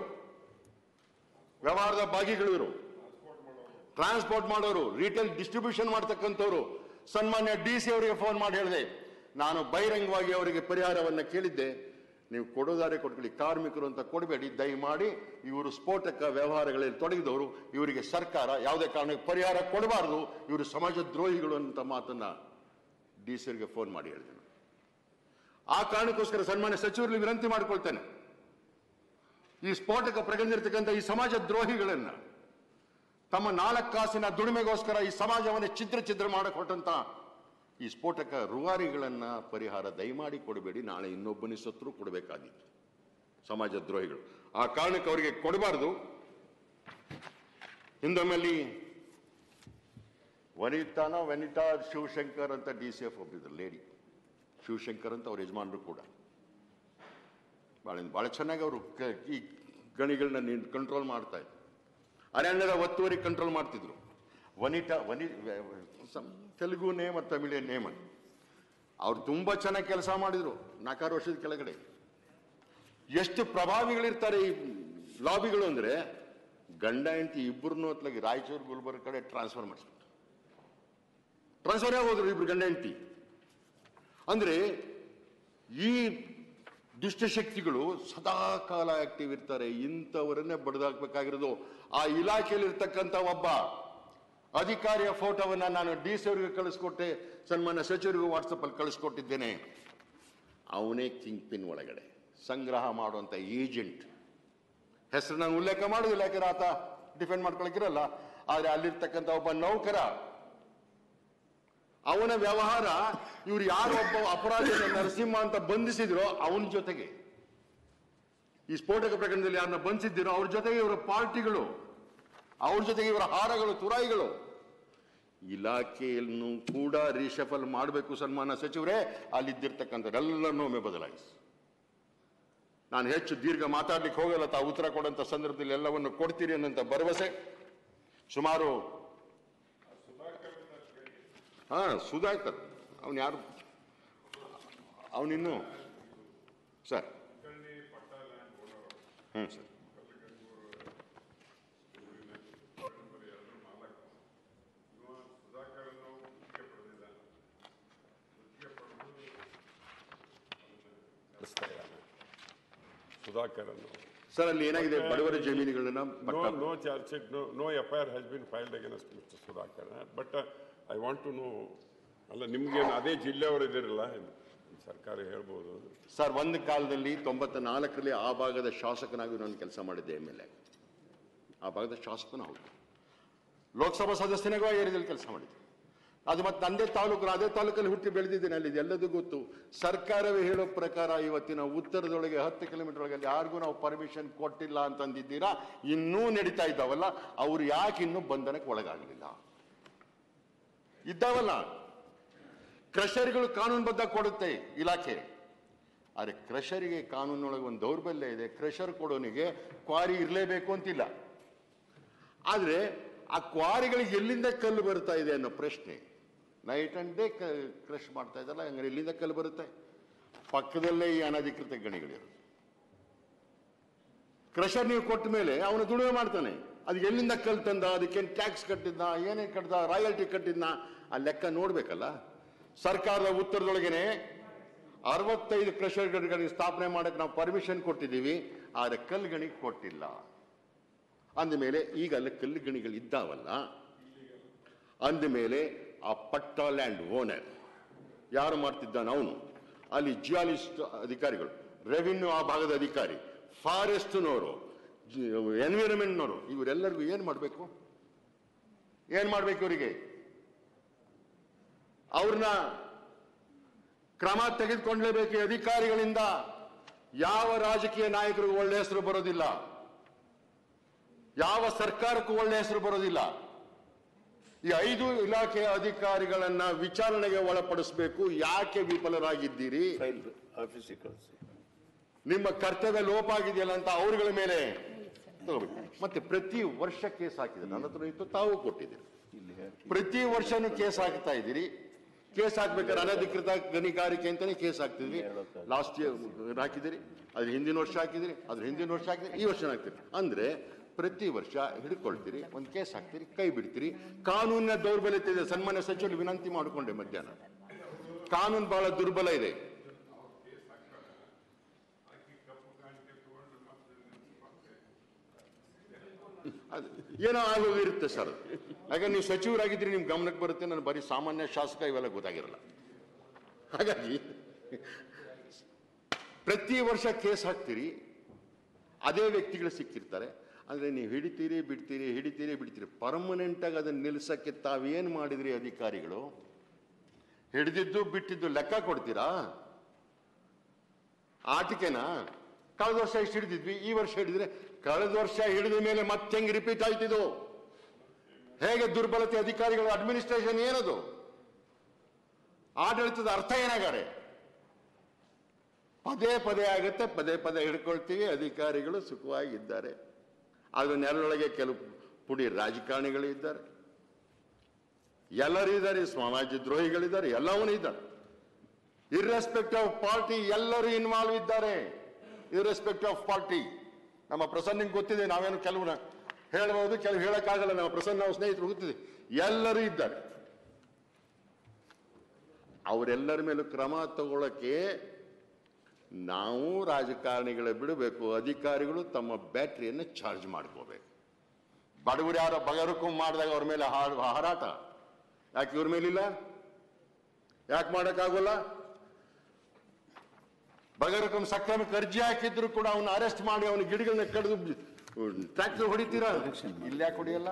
ಇವರು. ಟ್ರಾನ್ಸ್ಪೋರ್ಟ್ ಮಾಡೋರು, ರಿಟೇಲ್ ಡಿಸ್ಟ್ರಿಬ್ಯೂಷನ್ ಮಾಡ್ತಕ್ಕಂಥವ್ರು. ಸನ್ಮಾನ್ಯ DC ಅವರಿಗೆ ಫೋನ್ ಮಾಡಿ ಹೇಳಿದೆ, ನಾನು ಬಹಿರಂಗವಾಗಿ ಅವರಿಗೆ ಪರಿಹಾರವನ್ನ ಕೇಳಿದ್ದೆ, ನೀವು ಕೊಡೋದಾರೆ ಕೊಟ್ಕೊಳ್ಳಿ, ಕಾರ್ಮಿಕರು ಅಂತ ಕೊಡಬೇಡಿ ದಯಮಾಡಿ. ಇವರು ಸ್ಫೋಟಕ ವ್ಯವಹಾರಗಳಲ್ಲಿ ತೊಡಗಿದವರು, ಇವರಿಗೆ ಸರ್ಕಾರ ಯಾವುದೇ ಕಾರಣಕ್ಕೆ ಪರಿಹಾರ ಕೊಡಬಾರದು, ಇವರು ಸಮಾಜ ದ್ರೋಹಿಗಳು ಅಂತ ಮಾತನ್ನ DC ಅವರಿಗೆ ಫೋನ್ ಮಾಡಿ ಹೇಳಿದೆ. ಆ ಕಾರಣಕ್ಕೋಸ್ಕರ ಸನ್ಮಾನ್ಯ ಸಚಿವರಲ್ಲಿ ವಿನಂತಿ ಮಾಡಿಕೊಳ್ತೇನೆ, ಈ ಸ್ಫೋಟಕ ಪ್ರಗಂದಿರ್ತಕ್ಕಂಥ ಈ ಸಮಾಜ ದ್ರೋಹಿಗಳನ್ನ, ತಮ್ಮ 4 ಕಾಸಿನ ದುಡಿಮೆಗೋಸ್ಕರ ಈ ಸಮಾಜವನ್ನು ಛಿದ್ರ ಮಾಡಕ್ ಹೊರಟಂತ ಈ ಸ್ಫೋಟಕ ರುವಾರಿಗಳನ್ನ ಪರಿಹಾರ ದಯಮಾಡಿ ಕೊಡಬೇಡಿ. ನಾಳೆ ಇನ್ನೊಬ್ಬನಿ ಸತ್ರು ಕೊಡಬೇಕಾಗಿತ್ತು ಸಮಾಜ ದ್ರೋಹಿಗಳು. ಆ ಕಾರಣಕ್ಕೆ ಅವರಿಗೆ ಕೊಡಬಾರದು. ಹಿಂದೊಮ್ಮಲ್ಲಿ ವನಿತಾ ಶಿವಶಂಕರ್ ಅಂತ DCF ಒಬ್ಬಿದ್ರು, ಲೇಡಿ ಶಿವಶಂಕರ್ ಅಂತ ಅವ್ರ ಯಜಮಾನರು ಕೂಡ ಬಹಳ ಚೆನ್ನಾಗಿ ಅವರು ಈ ಗಣಿಗಳನ್ನ ಕಂಟ್ರೋಲ್ ಮಾಡ್ತಾ ಇದ್ರು. ಅರಣ್ಯದ ಒತ್ತುವರಿ ಕಂಟ್ರೋಲ್ ಮಾಡ್ತಿದ್ರು. ತೆಲುಗು ನೇಮ್ ಮತ್ತು ತಮಿಳಿಯನ್ ನೇಮ್ ಅಂತ ಅವ್ರು ತುಂಬಾ ಚೆನ್ನಾಗಿ ಕೆಲಸ ಮಾಡಿದ್ರು 4 ವರ್ಷದ ಕೆಳಗಡೆ. ಎಷ್ಟು ಪ್ರಭಾವಿಗಳಿರ್ತಾರೆ ಈ ಲಾಬಿಗಳು ಅಂದ್ರೆ, ಗಂಡ ಹೆಂಡತಿ ಇಬ್ಬರನ್ನೂ ಹೊತ್ಲಾಗಿ ರಾಯಚೂರು ಗುಲ್ಬರ್ಗ ಕಡೆ ಟ್ರಾನ್ಸ್ಫರ್ ಮಾಡಿಸ್ಬಿಟ್ಟು ಟ್ರಾನ್ಸ್ಫರ್ ಆಗೋದ್ರು ಇಬ್ರು ಗಂಡ ಹೆಂಡತಿ. ಅಂದ್ರೆ ಈ ದುಷ್ಟಶಕ್ತಿಗಳು ಸದಾ ಕಾಲ ಆಕ್ಟಿವ್ ಇರ್ತಾರೆ. ಇಂಥವರನ್ನೇ ಬಡಿದಾಕ್ಬೇಕಾಗಿರೋದು. ಆ ಇಲಾಖೆಯಲ್ಲಿರ್ತಕ್ಕಂಥ ಒಬ್ಬ ಅಧಿಕಾರಿಯ ಫೋಟೋವನ್ನ ನಾನು DC ಅವರಿಗೆ ಕಳಿಸ್ಕೊಟ್ಟೆ, ಸನ್ಮಾನ್ಯ ಸಚಿವರಿಗೂ ವಾಟ್ಸಪ್ ಅಲ್ಲಿ ಕಳಿಸ್ಕೊಟ್ಟಿದ್ದೇನೆ. ಅವನೇ ಕಿಂಗ್ ಪಿನ್ ಒಳಗಡೆ ಸಂಗ್ರಹ ಮಾಡುವಂಥ ಏಜೆಂಟ್ ಹೆಸರು ನಾನು ಉಲ್ಲೇಖ ಮಾಡೋದಿಲ್ಲ, ಯಾಕಂದ್ರೆ ಆತ ಡಿಫೆಂಡ್ ಮಾಡ್ಕೊಳಕ್ಕಿರಲ್ಲ. ಆದರೆ ಅಲ್ಲಿರ್ತಕ್ಕಂಥ ಒಬ್ಬ ನೌಕರ, ಅವನ ವ್ಯವಹಾರ ಇವ್ರು ಯಾರು ಒಬ್ಬ ಅಪರಾಧಿ ನರಸಿಂಹ ಅಂತ ಬಂಧಿಸಿದ್ರೋ ಅವನ ಜೊತೆಗೆ, ಈ ಸ್ಫೋಟಕ ಪ್ರಕರಣದಲ್ಲಿ ಯಾರನ್ನ ಬಂಧಿಸಿದ್ದೀರೋ ಅವ್ರ ಜೊತೆಗೆ ಇವರ ಪಾರ್ಟಿಗಳು, ಅವ್ರ ಜೊತೆಗೆ ಇವರ ಹಾರಗಳು, ತುರಾಯಿಗಳು. ಇಲಾಖೆಯನ್ನು ಕೂಡ ರೀಶಫಲ್ ಮಾಡಬೇಕು ಸನ್ಮಾನ ಸಚಿವರೇ. ಅಲ್ಲಿದ್ದಿರ್ತಕ್ಕಂಥದ್ದೆಲ್ಲರನ್ನೂ ಒಮ್ಮೆ ಬದಲಾಯಿಸಿ. ನಾನು ಹೆಚ್ಚು ದೀರ್ಘ ಮಾತಾಡ್ಲಿಕ್ಕೆ ಹೋಗಲ್ಲ, ತಾವು ಉತ್ತರ ಕೊಡುವಂಥ ಸಂದರ್ಭದಲ್ಲಿ ಎಲ್ಲವನ್ನು ಕೊಡ್ತೀರಿ ಅನ್ನೋಂಥ ಭರವಸೆ. ಸುಮಾರು ಸುಧಾಕರ್ ಅವನು ಯಾರು, ಅವನಿನ್ನು ಸರ್ ಸರ್ Sudhakar. Sir, ಅಲ್ಲಿ ಏನಾಗಿದೆ ಬಡವರ ಜಮೀನುಗಳನ್ನ No charge sheet, no FIR has been filed against Mr. Sudhakar. But I want to know, ಅಲ್ಲ ನಿಮ್ಗೆ ಅದೇ ಜಿಲ್ಲೆಯವರು ಇದಿರಲ್ಲ, ಸರ್ಕಾರ ಹೇಳ್ಬೋದು. ಸರ್, ಒಂದು ಕಾಲದಲ್ಲಿ 94ರಲ್ಲಿ ಆ ಭಾಗದ ಶಾಸಕನಾಗಿ ನಾನು ಕೆಲಸ ಮಾಡಿದ್ದೆ. MLA ಆ ಭಾಗದ ಶಾಸಕನ ಹೌದು, ಲೋಕಸಭಾ ಸದಸ್ಯನಾಗೂ ಆ ಏರಿಯಾದಲ್ಲಿ ಕೆಲಸ ಮಾಡಿದ್ದೆ. ಅದು ಮತ್ತೆ ನಂದೇ ತಾಲೂಕು, ಅದೇ ತಾಲೂಕಲ್ಲಿ ಹುಟ್ಟಿ ಬೆಳೆದಿದ್ದೇನೆ, ಅಲ್ಲಿ ಎಲ್ಲದೂ ಗೊತ್ತು. ಸರ್ಕಾರವೇ ಹೇಳೋ ಪ್ರಕಾರ ಇವತ್ತಿನ ಉತ್ತರದೊಳಗೆ 10 ಕಿಲೋಮೀಟರ್ ಒಳಗೆ ಯಾರಿಗೂ ನಾವು ಪರ್ಮಿಷನ್ ಕೊಟ್ಟಿಲ್ಲ ಅಂತಂದಿದ್ದೀರಾ, ಇನ್ನೂ ನಡೀತಾ ಇದ್ದಾವಲ್ಲ, ಅವ್ರು ಯಾಕೆ ಇನ್ನೂ ಬಂಧನಕ್ಕೆ ಒಳಗಾಗಲಿಲ್ಲ? ಇದ್ದಾವಲ್ಲ, ಕ್ರಷರ್ಗಳು ಕಾನೂನುಬದ್ಧ ಕೊಡುತ್ತೆ ಇಲಾಖೆ. ಆದರೆ ಕ್ರಷರಿಗೆ ಕಾನೂನೊಳಗೆ ಒಂದು ದೌರ್ಬಲ್ಯ ಇದೆ. ಕ್ರಷರ್ ಕೊಡೋನಿಗೆ ಕ್ವಾರಿ ಇರಲೇಬೇಕು ಅಂತಿಲ್ಲ. ಆದರೆ ಆ ಕ್ವಾರಿಗಳಿಗೆ ಎಲ್ಲಿಂದ ಕಲ್ಲು ಬರ್ತಾ ಇದೆ ಅನ್ನೋ ಪ್ರಶ್ನೆ. ನೈಟ್ ಅಂಡ್ ಡೇ ಕ್ರಷ್ ಮಾಡ್ತಾ ಇದ್ದಲ್ಲ, ಹಂಗಾರೆ ಎಲ್ಲಿಂದ ಕಲ್ಲು ಬರುತ್ತೆ? ಪಕ್ಕದಲ್ಲೇ ಈ ಅನಧಿಕೃತ ಗಣಿಗಳಿರೋದು. ಕ್ರಷರ್ ನೀವು ಕೊಟ್ಟ ಮೇಲೆ ಅವನು ದುಡಿಮೆ ಮಾಡ್ತಾನೆ. ಅದು ಎಲ್ಲಿಂದ ಕಲ್ಲು ತಂದ, ಅದಕ್ಕೇನು ಟ್ಯಾಕ್ಸ್ ಕಟ್ಟಿದ್ನ, ಏನೇನು ಕಟ್ಟಿದ, ರಾಯಲ್ಟಿ ಕಟ್ಟಿದ್ನ, ಆ ಲೆಕ್ಕ ನೋಡ್ಬೇಕಲ್ಲ. ಸರ್ಕಾರದ ಉತ್ತರದೊಳಗೇನೆ 65 ಕ್ರಷರ್ ಗಣಿಗಳಿಗೆ ಸ್ಥಾಪನೆ ಮಾಡಕ್ಕೆ ನಾವು ಪರ್ಮಿಷನ್ ಕೊಟ್ಟಿದ್ದೀವಿ, ಆದರೆ ಕಲ್ಲು ಗಣಿಗೆ ಕೊಟ್ಟಿಲ್ಲ. ಅಂದಮೇಲೆ ಈಗ ಅಲ್ಲಿ ಕಲ್ಲು ಗಣಿಗಳು ಇದ್ದಾವಲ್ಲ, ಅಂದಮೇಲೆ ಆ ಪಟ್ಟ ಲ್ಯಾಂಡ್ ಓನರ್ ಯಾರು ಮಾಡ್ತಿದ್ದಾನ ಅವನು, ಅಲ್ಲಿ ಜಿಯಾಲಜಿಸ್ಟ್ ಅಧಿಕಾರಿಗಳು, ರೆವಿನ್ಯೂ ಆ ಭಾಗದ ಅಧಿಕಾರಿ, ಫಾರೆಸ್ಟ್ನವರು, ಎನ್ವಿರಾನ್ಮೆಂಟ್ನವರು, ಇವರೆಲ್ಲರಿಗೂ ಏನು ಮಾಡಬೇಕು? ಇವರಿಗೆ ಅವ್ರನ್ನ ಕ್ರಮ ತೆಗೆದುಕೊಳ್ಳಲೇಬೇಕು ಅಧಿಕಾರಿಗಳಿಂದ. ಯಾವ ರಾಜಕೀಯ ನಾಯಕರಿಗೂ ಒಳ್ಳೆ ಹೆಸರು ಬರೋದಿಲ್ಲ, ಯಾವ ಸರ್ಕಾರಕ್ಕೂ ಒಳ್ಳೆ ಹೆಸರು ಬರೋದಿಲ್ಲ. ಈ 5 ಇಲಾಖೆಯ ಅಧಿಕಾರಿಗಳನ್ನ ವಿಚಾರಣೆಗೆ ಒಳಪಡಿಸಬೇಕು. ಯಾಕೆ ವಿಫಲರಾಗಿದ್ದೀರಿ? ನಿಮ್ಮ ಕರ್ತವ್ಯ ಲೋಪ ಆಗಿದೆಯಲ್ಲ ಅಂತ ಅವರುಗಳ ಮೇಲೆ ತಗೋಬೇಕು. ಮತ್ತೆ ಪ್ರತಿ ವರ್ಷ ಕೇಸ್ ಹಾಕಿದ್ರೆ, ನನ್ನ ಹತ್ರ ಇತ್ತು, ತಾವು ಕೊಟ್ಟಿದ್ದೀರಿ. ಪ್ರತಿ ವರ್ಷನೂ ಕೇಸ್ ಹಾಕ್ತಾ ಇದ್ದೀರಿ. ಕೇಸ್ ಹಾಕ್ಬೇಕಾದ್ರೆ ಅನಧಿಕೃತ ಗಣಿಗಾರಿಕೆ ಅಂತಾನೆ ಕೇಸ್ ಹಾಕ್ತಿದ್ವಿ. ಲಾಸ್ಟ್ ಇಯರ್ ಹಾಕಿದಿರಿ, ಅದ್ರ ಹಿಂದಿನ ವರ್ಷ ಹಾಕಿದಿರಿ, ಅದ್ರ ಹಿಂದಿನ ವರ್ಷ ಹಾಕಿದಿರಿ, ಈ ವರ್ಷ ಹಾಕ್ತೀರಿ. ಅಂದ್ರೆ ಪ್ರತಿ ವರ್ಷ ಹಿಡ್ಕೊಳ್ತೀರಿ, ಒಂದು ಕೇಸ್ ಹಾಕ್ತೀರಿ, ಕೈ ಬಿಡ್ತೀರಿ. ಕಾನೂನಿನ ದೌರ್ಬಲ್ಯತೆ ಇದೆ. ಸನ್ಮಾನ್ಯ ಸಚಿವರು ವಿನಂತಿ ಮಾಡಿಕೊಂಡೆ ಮಧ್ಯಾಹ್ನ, ಕಾನೂನು ಬಹಳ ದುರ್ಬಲ ಇದೆ. ಏನೋ ಆಗೋಗಿರುತ್ತೆ ಸರ್. ಯಾಕಂದ್ರೆ ನೀವು ಸಚಿವರಾಗಿದ್ರಿ, ನಿಮ್ ಗಮನಕ್ಕೆ ಬರುತ್ತೆ. ನಾನು ಬರೀ ಸಾಮಾನ್ಯ ಶಾಸಕ, ಇವೆಲ್ಲ ಗೊತ್ತಾಗಿರಲ್ಲ. ಹಾಗಾಗಿ ಪ್ರತಿ ವರ್ಷ ಕೇಸ್ ಹಾಕ್ತೀರಿ, ಅದೇ ವ್ಯಕ್ತಿಗಳು ಸಿಕ್ಕಿರ್ತಾರೆ. ಅಂದ್ರೆ ನೀವು ಹಿಡಿತೀರಿ ಬಿಡ್ತೀರಿ, ಹಿಡಿತೀರಿ ಬಿಡ್ತೀರಿ. ಪರ್ಮನೆಂಟ್ ಆಗಿ ಅದನ್ನ ನಿಲ್ಸಕ್ಕೆ ತಾವೇನ್ ಮಾಡಿದ್ರಿ ಅಧಿಕಾರಿಗಳು? ಹಿಡಿದಿದ್ದು ಬಿಟ್ಟಿದ್ದು ಲೆಕ್ಕ ಕೊಡ್ತೀರಾ? ಆಟಿಕೆನಾ? ಕಳೆದ ವರ್ಷ ಇಷ್ಟು ಹಿಡಿದಿದ್ವಿ, ಈ ವರ್ಷ ಹಿಡಿದ್ರೆ, ಕಳೆದ ವರ್ಷ ಹಿಡಿದ ಮೇಲೆ ಮತ್ತೆ ಹೆಂಗೆ ರಿಪೀಟ್ ಆಯ್ತಿದ್ದು? ಹೇಗೆ ದುರ್ಬಲತೆ ಅಧಿಕಾರಿಗಳ ಅಡ್ಮಿನಿಸ್ಟ್ರೇಷನ್ ಏನದು? ಆಡಳಿತದ ಅರ್ಥ ಏನಾಗಾರೆ? ಪದೇ ಪದೇ ಆಗುತ್ತೆ, ಪದೇ ಪದೇ ಹಿಡ್ಕೊಳ್ತೀವಿ, ಅಧಿಕಾರಿಗಳು ಸುಖವಾಗಿದ್ದಾರೆ. ಆಗ ನೆರಳೊಳಗೆ ಕೆಲವು ಪುಡಿ ರಾಜಕಾರಣಿಗಳು ಇದ್ದಾರೆ, ಎಲ್ಲರೂ ಇದ್ದಾರೆ, ಸಮಾಜ ದ್ರೋಹಿಗಳಿದ್ದಾರೆ, ಎಲ್ಲವನ್ನೂ ಇದ್ದಾರೆ. ಇರ್ರೆಸ್ಪೆಕ್ಟ್ ಆಫ್ ಪಾರ್ಟಿ ಎಲ್ಲರೂ ಇನ್ವಾಲ್ವ್ ಇದ್ದಾರೆ. Irrespective of party. ನಮ್ಮ ಪ್ರಸನ್ನಂಗೆ ಗೊತ್ತಿದೆ, ನಾವೇನು ಕೆಲವು ಹೇಳಬಹುದು, ಕೆಲವು ಹೇಳಕ್ಕಾಗಲ್ಲ. ನಮ್ಮ ಪ್ರಸನ್ನ ನಾವು ಸ್ನೇಹಿತರು ಗೊತ್ತಿದೆ, ಎಲ್ಲರೂ ಇದ್ದಾರೆ. ಅವರೆಲ್ಲರ ಮೇಲೂ ಕ್ರಮ ತಗೊಳ್ಳಕ್ಕೆ ನಾವು ರಾಜಕಾರಣಿಗಳ ಬಿಡಬೇಕು. ಅಧಿಕಾರಿಗಳು ತಮ್ಮ ಬ್ಯಾಟ್ರಿಯನ್ನು ಚಾರ್ಜ್ ಮಾಡ್ಕೋಬೇಕು. ಬಡವರು ಯಾರೋ ಬಗರುಕು ಮಾಡಿದಾಗ ಅವ್ರ ಮೇಲೆ ಹಾರಾಟ. ಯಾಕೆ ಇವ್ರ ಮೇಲಿಲ್ಲ? ಯಾಕೆ ಮಾಡೋಕ್ಕಾಗೋಲ್ಲ? ಬಗರಕಂ ಸಕ್ರಮಕ್ಕೆ ಅರ್ಜಿ ಹಾಕಿದ್ರು ಕೂಡ ಅವನ್ನ ಅರೆಸ್ಟ್ ಮಾಡಿ ಅವನ ಗಿಡಗಳನ್ನ ಕಡಿದು ಟ್ರ್ಯಾಕ್ಟರ್ ಹೊಡಿತೀರಾ? ಇಲ್ಲ ಯಾಕೆ ಹೊಡಿಯಲ್ಲ?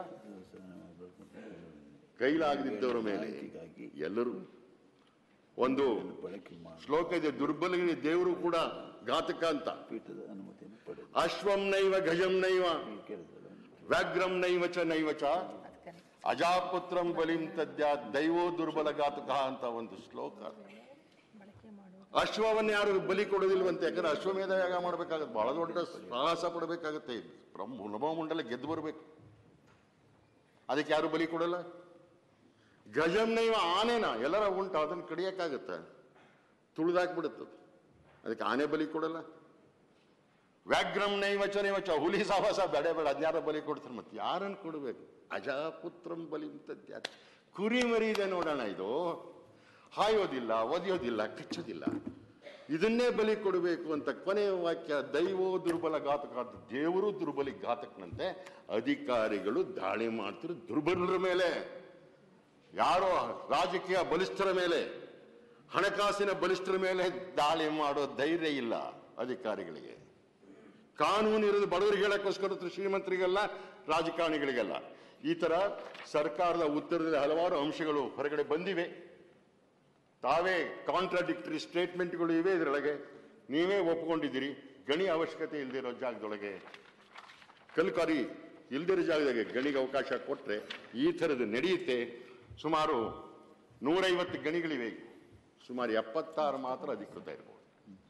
ಕೈಲಾಗದಿದ್ದವರ ಮೇಲೆ ಎಲ್ಲರೂ ಒಂದು ಶ್ಲೋಕ ಇದೆ, ದುರ್ಬಲರಿಗೆ ದೇವರು ಕೂಡ ಘಾತಕ ಅಂತ. ಅಶ್ವಂ ನೈವ ಗಜಂ ನೈವ ವ್ಯಾಘ್ರಂ ನೈವಚ ನೈವಚ ಅಜಾಪುತ್ರಂ ಬಲಿಂ ತದ್ಯಾ ದೈವೋ ದುರ್ಬಲ ಘಾತಕ ಅಂತ ಒಂದು ಶ್ಲೋಕ. ಅಶ್ವವನ್ನು ಯಾರು ಬಲಿ ಕೊಡೋದಿಲ್ವಂತೆ, ಯಾಕಂದ್ರೆ ಅಶ್ವಮೇಧ ಯಾಗ ಮಾಡ್ಬೇಕಾಗತ್ತೆ, ಬಹಳ ದೊಡ್ಡ ಸಾಹಸ ಪಡಬೇಕಾಗತ್ತೆ, ನಭಮಂಡಲ ಗೆದ್ದು ಬರಬೇಕು, ಅದಕ್ಕೆ ಯಾರು ಬಲಿ ಕೊಡಲ್ಲ. ಗಜಂ ನೈವ ಆನೆನ ಎಲ್ಲರ ಉಂಟು, ಅದನ್ನು ಕಡಿಯಕ್ಕಾಗತ್ತೆ, ತುಳಿದಾಕ್ಬಿಡುತ್ತದೆ, ಅದಕ್ಕೆ ಆನೆ ಬಲಿ ಕೊಡಲ್ಲ. ವ್ಯಾಘ್ರಂ ನೈವಚ ನೈವಚ ಹುಲಿ ಸಾಹಸ ಬೇಡ ಬೇಡ, ಅದ್ಯಾರ ಬಲಿ ಕೊಡ್ತಾರೆ, ಮತ್ತೆ ಯಾರನ್ನು ಕೊಡಬೇಕು? ಅಜಾಪುತ್ರಂ ಬಲಿ ತದ್ಯಾ ಕುರಿ ಮರಿ ಇದೆ ನೋಡೋಣ, ಇದು ಹಾಯೋದಿಲ್ಲ, ಒದೆಯೋದಿಲ್ಲ, ಕಚ್ಚೋದಿಲ್ಲ, ಇದನ್ನೇ ಬಲಿ ಕೊಡಬೇಕು ಅಂತ ಕೊನೆಯ ವಾಕ್ಯ. ದೈವೋ ದುರ್ಬಲ ಘಾತಕ, ದೇವರು ದುರ್ಬಲಿ ಘಾತಕನಂತೆ ಅಧಿಕಾರಿಗಳು ದಾಳಿ ಮಾಡ್ತಿರೋ ದುರ್ಬಲರ ಮೇಲೆ, ಯಾರೋ ರಾಜಕೀಯ ಬಲಿಷ್ಠರ ಮೇಲೆ, ಹಣಕಾಸಿನ ಬಲಿಷ್ಠರ ಮೇಲೆ ದಾಳಿ ಮಾಡೋ ಧೈರ್ಯ ಇಲ್ಲ ಅಧಿಕಾರಿಗಳಿಗೆ. ಕಾನೂನು ಇರೋದು ಬಡವರಿಗೆ ಹೇಳಕ್ಕೋಸ್ಕರ, ಶ್ರೀಮಂತರಿಗೆಲ್ಲ, ರಾಜಕಾರಣಿಗಳಿಗೆಲ್ಲ. ಈ ತರ ಸರ್ಕಾರದ ಉತ್ತರದಲ್ಲಿ ಹಲವಾರು ಅಂಶಗಳು ಹೊರಗಡೆ ಬಂದಿವೆ. ತಾವೇ ಕಾಂಟ್ರಾಡಿಕ್ಟರಿ ಸ್ಟೇಟ್ಮೆಂಟ್ಗಳು ಇವೆ ಇದರೊಳಗೆ, ನೀವೇ ಒಪ್ಕೊಂಡಿದ್ದೀರಿ. ಗಣಿ ಅವಶ್ಯಕತೆ ಇಲ್ದಿರೋ ಜಾಗದೊಳಗೆ, ಕಲ್ಕಾರಿ ಇಲ್ದಿರೋ ಜಾಗದಾಗೆ ಗಣಿಗೆ ಅವಕಾಶ ಕೊಟ್ಟರೆ ಈ ಥರದ್ದು ನಡೆಯುತ್ತೆ. ಸುಮಾರು 150 ಗಣಿಗಳಿವೆ, ಸುಮಾರು 76 ಮಾತ್ರ ಅಧಿಕೃತ ಇರ್ಬೋದು.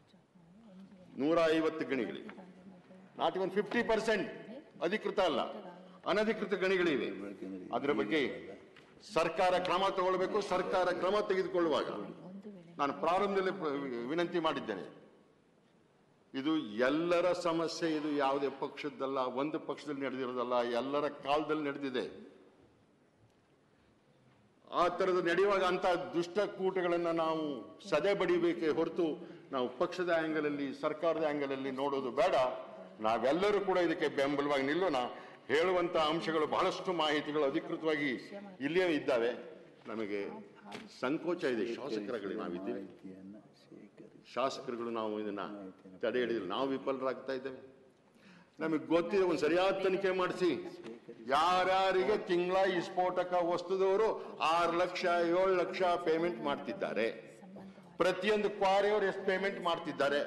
150 ಗಣಿಗಳಿವೆ, ನಾಟ್ ಇವನ್ 50% ಅಧಿಕೃತ ಅಲ್ಲ, ಅನಧಿಕೃತ ಗಣಿಗಳಿವೆ. ಅದರ ಬಗ್ಗೆ ಸರ್ಕಾರ ಕ್ರಮ ತಗೊಳ್ಬೇಕು. ಸರ್ಕಾರ ಕ್ರಮ ತೆಗೆದುಕೊಳ್ಳುವಾಗ ನಾನು ಪ್ರಾರಂಭದಲ್ಲಿ ವಿನಂತಿ ಮಾಡಿದ್ದೇನೆ, ಇದು ಎಲ್ಲರ ಸಮಸ್ಯೆ, ಇದು ಯಾವುದೇ ಪಕ್ಷದ್ದಲ್ಲ, ಒಂದು ಪಕ್ಷದಲ್ಲಿ ನಡೆದಿರೋದಲ್ಲ, ಎಲ್ಲರ ಕಾಲದಲ್ಲಿ ನಡೆದಿದೆ. ಆ ಥರದ ನಡೆಯುವಾಗ ಅಂತ ದುಷ್ಟಕೂಟಗಳನ್ನು ನಾವು ಸದೆ ಬಡಿಬೇಕೇ ಹೊರತು ನಾವು ಪಕ್ಷದ ಆ್ಯಂಗಲಲ್ಲಿ, ಸರ್ಕಾರದ ಆ್ಯಂಗಲಲ್ಲಿ ನೋಡೋದು ಬೇಡ. ನಾವೆಲ್ಲರೂ ಕೂಡ ಇದಕ್ಕೆ ಬೆಂಬಲವಾಗಿ ನಿಲ್ಲೋಣ. ಹೇಳುವಂಥ ಅಂಶಗಳು ಬಹಳಷ್ಟು ಮಾಹಿತಿಗಳು ಅಧಿಕೃತವಾಗಿ ಇಲ್ಲಿಯೇ ಇದ್ದಾವೆ. ನಮಗೆ ಸಂಕೋಚ ಇದೆ, ಶಾಸಕರುಗಳಿಗೆ ನಾವಿದ್ದೀವಿ, ಶಾಸಕರುಗಳು ನಾವು ಇದನ್ನ ತಡೆ ಹಿಡಿದಿಲ್ಲ, ನಾವು ವಿಫಲರಾಗ್ತಾ ಇದ್ದೇವೆ. ನಮಗೆ ಗೊತ್ತಿದೆ, ಒಂದು ಸರಿಯಾದ ತನಿಖೆ ಮಾಡಿಸಿ, ಯಾರ್ಯಾರಿಗೆ ತಿಂಗಳ ಈ ಸ್ಫೋಟಕ ವಸ್ತುದವರು 6 ಲಕ್ಷ 7 ಲಕ್ಷ ಪೇಮೆಂಟ್ ಮಾಡ್ತಿದ್ದಾರೆ, ಪ್ರತಿಯೊಂದು ಕ್ವಾರಿಯವರು ಎಷ್ಟು ಪೇಮೆಂಟ್ ಮಾಡ್ತಿದ್ದಾರೆ,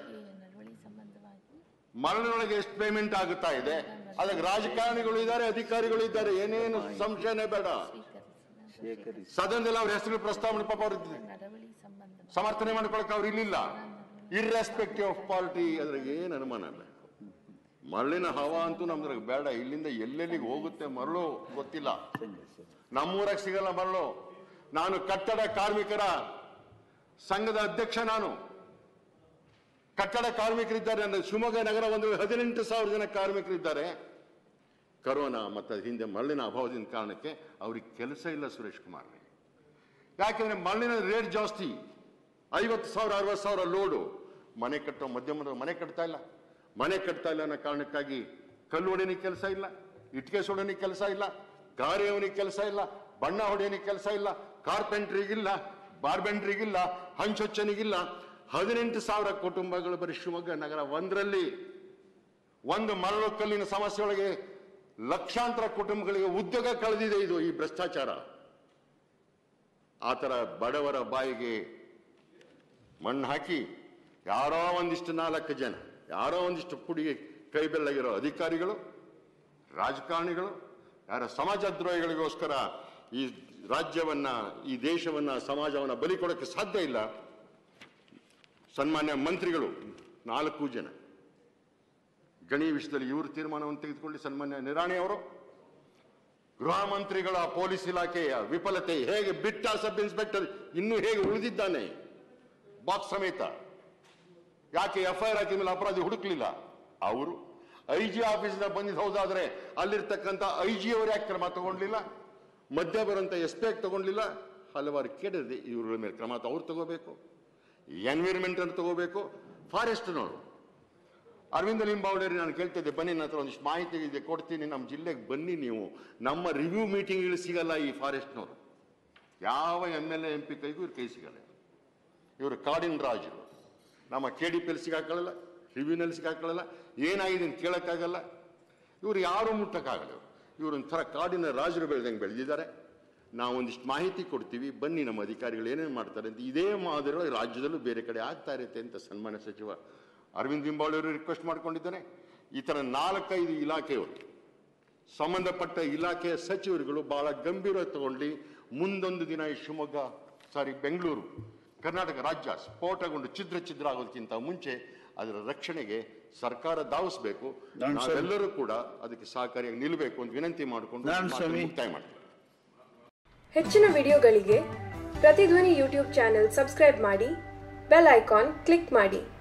ಮರಳಿನೊಳಗೆ ಎಷ್ಟು ಪೇಮೆಂಟ್ ಆಗುತ್ತಾ ಇದೆ, ಅದಕ್ಕೆ ರಾಜಕಾರಣಿಗಳು ಇದ್ದಾರೆ, ಅಧಿಕಾರಿಗಳು ಇದ್ದಾರೆ, ಏನೇನು ಸಂಶಯನೇ ಬೇಡ. ಸದನದಲ್ಲಿ ಅವ್ರ ಹೆಸರು ಪ್ರಸ್ತಾವನೆ ಪಾಪ ಅವ್ರ ಸಮರ್ಥನೆ ಮಾಡ್ಕೊಳಕ್ಕೆ ಅವ್ರು ಇಲ್ಲಿಲ್ಲ. ಇರ್ರೆಸ್ಪೆಕ್ಟಿವ್ ಆಫ್ ಪಾರ್ಟಿ, ಅದ್ರಾಗ ಏನು ಅನುಮಾನ ಇಲ್ಲ. ಮರಳಿನ ಹವಾ ಅಂತೂ ನಮ್ದ್ರಾಗ ಬೇಡ. ಇಲ್ಲಿಂದ ಎಲ್ಲೆಲ್ಲಿಗೆ ಹೋಗುತ್ತೆ ಮರಳು ಗೊತ್ತಿಲ್ಲ, ನಮ್ಮೂರಾಗ ಸಿಗಲ್ಲ ಮರಳು. ನಾನು ಕಟ್ಟಡ ಕಾರ್ಮಿಕರ ಸಂಘದ ಅಧ್ಯಕ್ಷ, ನಾನು ಕಟ್ಟಡ ಕಾರ್ಮಿಕರಿದ್ದಾರೆ. ಅಂದ್ರೆ ಶಿವಮೊಗ್ಗ ನಗರ ಒಂದು 18,000 ಜನ ಕಾರ್ಮಿಕರಿದ್ದಾರೆ. ಕರೋನಾ ಮತ್ತು ಹಿಂದೆ ಮರಳಿನ ಅಭಾವದಿಂದ ಕಾರಣಕ್ಕೆ ಅವ್ರಿಗೆ ಕೆಲಸ ಇಲ್ಲ ಸುರೇಶ್ ಕುಮಾರ್. ಯಾಕೆಂದ್ರೆ ಮರಳಿನ ರೇಟ್ ಜಾಸ್ತಿ, 50,000 60,000 ಲೋಡು. ಮನೆ ಕಟ್ಟೋ ಮಧ್ಯಮದ ಮನೆ ಕಟ್ತಾ ಇಲ್ಲ, ಮನೆ ಕಟ್ತಾ ಇಲ್ಲ ಅನ್ನೋ ಕಾರಣಕ್ಕಾಗಿ ಕಲ್ಲು ಹೊಡೆಯನಿಗೆ ಕೆಲಸ ಇಲ್ಲ, ಇಟ್ಟಿಗೆ ಸುಡೋನಿಗೆ ಕೆಲಸ ಇಲ್ಲ, ಗಾರೆಯವನಿಗೆ ಕೆಲಸ ಇಲ್ಲ, ಬಣ್ಣ ಹೊಡೆಯನಿಗೆ ಕೆಲಸ ಇಲ್ಲ, ಕಾರ್ಪೆಂಟ್ರಿಗಿಲ್ಲ, ಬಾರ್ಬೆಂಟ್ರಿಗಿಲ್ಲ, ಹಂಚೊಚ್ಚನಿಗಿಲ್ಲ. 18,000 ಕುಟುಂಬಗಳು ಬರೀ ಶಿವಮೊಗ್ಗ ನಗರ ಒಂದರಲ್ಲಿ, ಒಂದು ಮರಳು ಕಲ್ಲಿನ ಸಮಸ್ಯೆಯೊಳಗೆ ಲಕ್ಷಾಂತರ ಕುಟುಂಬಗಳಿಗೆ ಉದ್ಯೋಗ ಕಳೆದಿದೆ. ಇದು ಈ ಭ್ರಷ್ಟಾಚಾರ. ಆ ಥರ ಬಡವರ ಬಾಯಿಗೆ ಮಣ್ಣು ಹಾಕಿ ಯಾರೋ ಒಂದಿಷ್ಟು 4 ಜನ, ಯಾರೋ ಒಂದಿಷ್ಟು ಪುಡಿಗೆ ಕೈ ಬೆಳ್ಳಗಿರೋ ಅಧಿಕಾರಿಗಳು, ರಾಜಕಾರಣಿಗಳು, ಯಾರ ಸಮಾಜದ್ರೋಹಿಗಳಿಗೋಸ್ಕರ ಈ ರಾಜ್ಯವನ್ನ, ಈ ದೇಶವನ್ನ, ಸಮಾಜವನ್ನ ಬಲಿ ಕೊಡೋಕ್ಕೆ ಸಾಧ್ಯ ಇಲ್ಲ. ಸನ್ಮಾನ್ಯ ಮಂತ್ರಿಗಳು 4 ಜನ ಗಣಿ ವಿಷಯದಲ್ಲಿ ಇವರು ತೀರ್ಮಾನವನ್ನು ತೆಗೆದುಕೊಳ್ಳಿ. ಸನ್ಮಾನ್ಯ ನಿರಾಣಿ ಅವರು, ಗೃಹ ಮಂತ್ರಿಗಳ ಪೊಲೀಸ್ ಇಲಾಖೆಯ ವಿಫಲತೆ, ಹೇಗೆ ಬಿಟ್ಟ ಸಬ್ ಇನ್ಸ್ಪೆಕ್ಟರ್ ಇನ್ನೂ ಹೇಗೆ ಉಳಿದಿದ್ದಾನೆ ಬಾಕ್ಸ್ ಸಮೇತ, ಯಾಕೆ FIR ಹಾಕಿದ ಮೇಲೆ ಅಪರಾಧಿ ಹುಡುಕ್ಲಿಲ್ಲ ಅವರು. IG ಆಫೀಸಿಂದ ಬಂದಿದ್ದು ಹೌದಾದ್ರೆ ಅಲ್ಲಿರ್ತಕ್ಕಂಥ IG ಅವರು ಯಾಕೆ ಕ್ರಮ ತಗೊಂಡ್ಲಿಲ್ಲ, ಮಧ್ಯ ಬರುವಂತ SP ತಗೊಂಡ್ಲಿಲ್ಲ. ಹಲವಾರು ಕೆಡದೆ ಇವರ ಮೇಲೆ ಕ್ರಮ ಅವ್ರು ತಗೋಬೇಕು, ಎನ್ವಿರಾನ್ಮೆಂಟ್ ಅಂತ ತಗೋಬೇಕು, ಫಾರೆಸ್ಟ್ನವರು. ಅರವಿಂದ ಲಿಂಬಾವಳಿ ನಾನು ಕೇಳ್ತಿದ್ದೆ, ಬನ್ನಿ ನನ್ನ ಹತ್ರ ಒಂದಿಷ್ಟು ಮಾಹಿತಿ ಇದೆ ಕೊಡ್ತೀನಿ, ನಮ್ಮ ಜಿಲ್ಲೆಗೆ ಬನ್ನಿ ನೀವು. ನಮ್ಮ ರಿವ್ಯೂ ಮೀಟಿಂಗ್ಗಳು ಸಿಗಲ್ಲ ಈ ಫಾರೆಸ್ಟ್ನವರು, ಯಾವ MLA MP ಕೈಗೂ ಇವ್ರ ಕೈ ಸಿಗಲ್ಲ. ಇವರು ಕಾಡಿನ ರಾಜರು. ನಮ್ಮ KDP ಸಿಗಾಕೊಳ್ಳಲ್ಲ, ರಿವ್ಯೂನಲ್ಲಿ ಸಿಗಾಕೊಳ್ಳಲ್ಲ, ಏನಾಗಿದೆ ಅಂತ ಕೇಳೋಕ್ಕಾಗಲ್ಲ. ಇವರು ಯಾರು ಮುಟ್ಟಕ್ಕಾಗಲ್ಲ. ಇವರು ಒಂಥರ ಕಾಡಿನ ರಾಜರು ಬೆಳೆದಂಗೆ ಬೆಳೆದಿದ್ದಾರೆ. ನಾವು ಒಂದಿಷ್ಟು ಮಾಹಿತಿ ಕೊಡ್ತೀವಿ, ಬನ್ನಿ ನಮ್ಮ ಅಧಿಕಾರಿಗಳು ಏನೇನು ಮಾಡ್ತಾರೆ ಅಂತ. ಇದೇ ಮಾದರಿಗಳು ರಾಜ್ಯದಲ್ಲೂ ಬೇರೆ ಕಡೆ ಆಗ್ತಾ ಇರುತ್ತೆ ಅಂತ ಸನ್ಮಾನ್ಯ ಸಚಿವ ಅರವಿಂದ್ ಲಿಂಬಾವಳಿ ಅವರು ರಿಕ್ವೆಸ್ಟ್ ಮಾಡ್ಕೊಂಡಿದ್ದಾರೆ. ಈ ಥರ 4-5 ಇಲಾಖೆಯವರು, ಸಂಬಂಧಪಟ್ಟ ಇಲಾಖೆಯ ಸಚಿವರುಗಳು ಬಹಳ ಗಂಭೀರ ತಗೊಂಡು ಮುಂದೊಂದು ದಿನ ಈ ಬೆಂಗಳೂರು ಕರ್ನಾಟಕ ರಾಜ್ಯ ಸ್ಫೋಟಗೊಂಡು ಛಿದ್ರ ಆಗೋದಕ್ಕಿಂತ ಮುಂಚೆ ಅದರ ರಕ್ಷಣೆಗೆ ಸರ್ಕಾರ ಧಾವಿಸಬೇಕು. ನಾವೆಲ್ಲರೂ ಕೂಡ ಅದಕ್ಕೆ ಸಹಕಾರಿಯಾಗಿ ನಿಲ್ಲಬೇಕು ಅಂತ ವಿನಂತಿ ಮಾಡಿಕೊಂಡು ಮುಕ್ತಾಯ ಮಾಡ್ತೀವಿ. ಹೆಚ್ಚಿನ ವಿಡಿಯೋಗಳಿಗೆ ಪ್ರತಿಧ್ವನಿ ಯೂಟ್ಯೂಬ್ ಚಾನೆಲ್ ಸಬ್ಸ್ಕ್ರೈಬ್ ಮಾಡಿ, ಬೆಲ್ ಐಕಾನ್ ಕ್ಲಿಕ್ ಮಾಡಿ.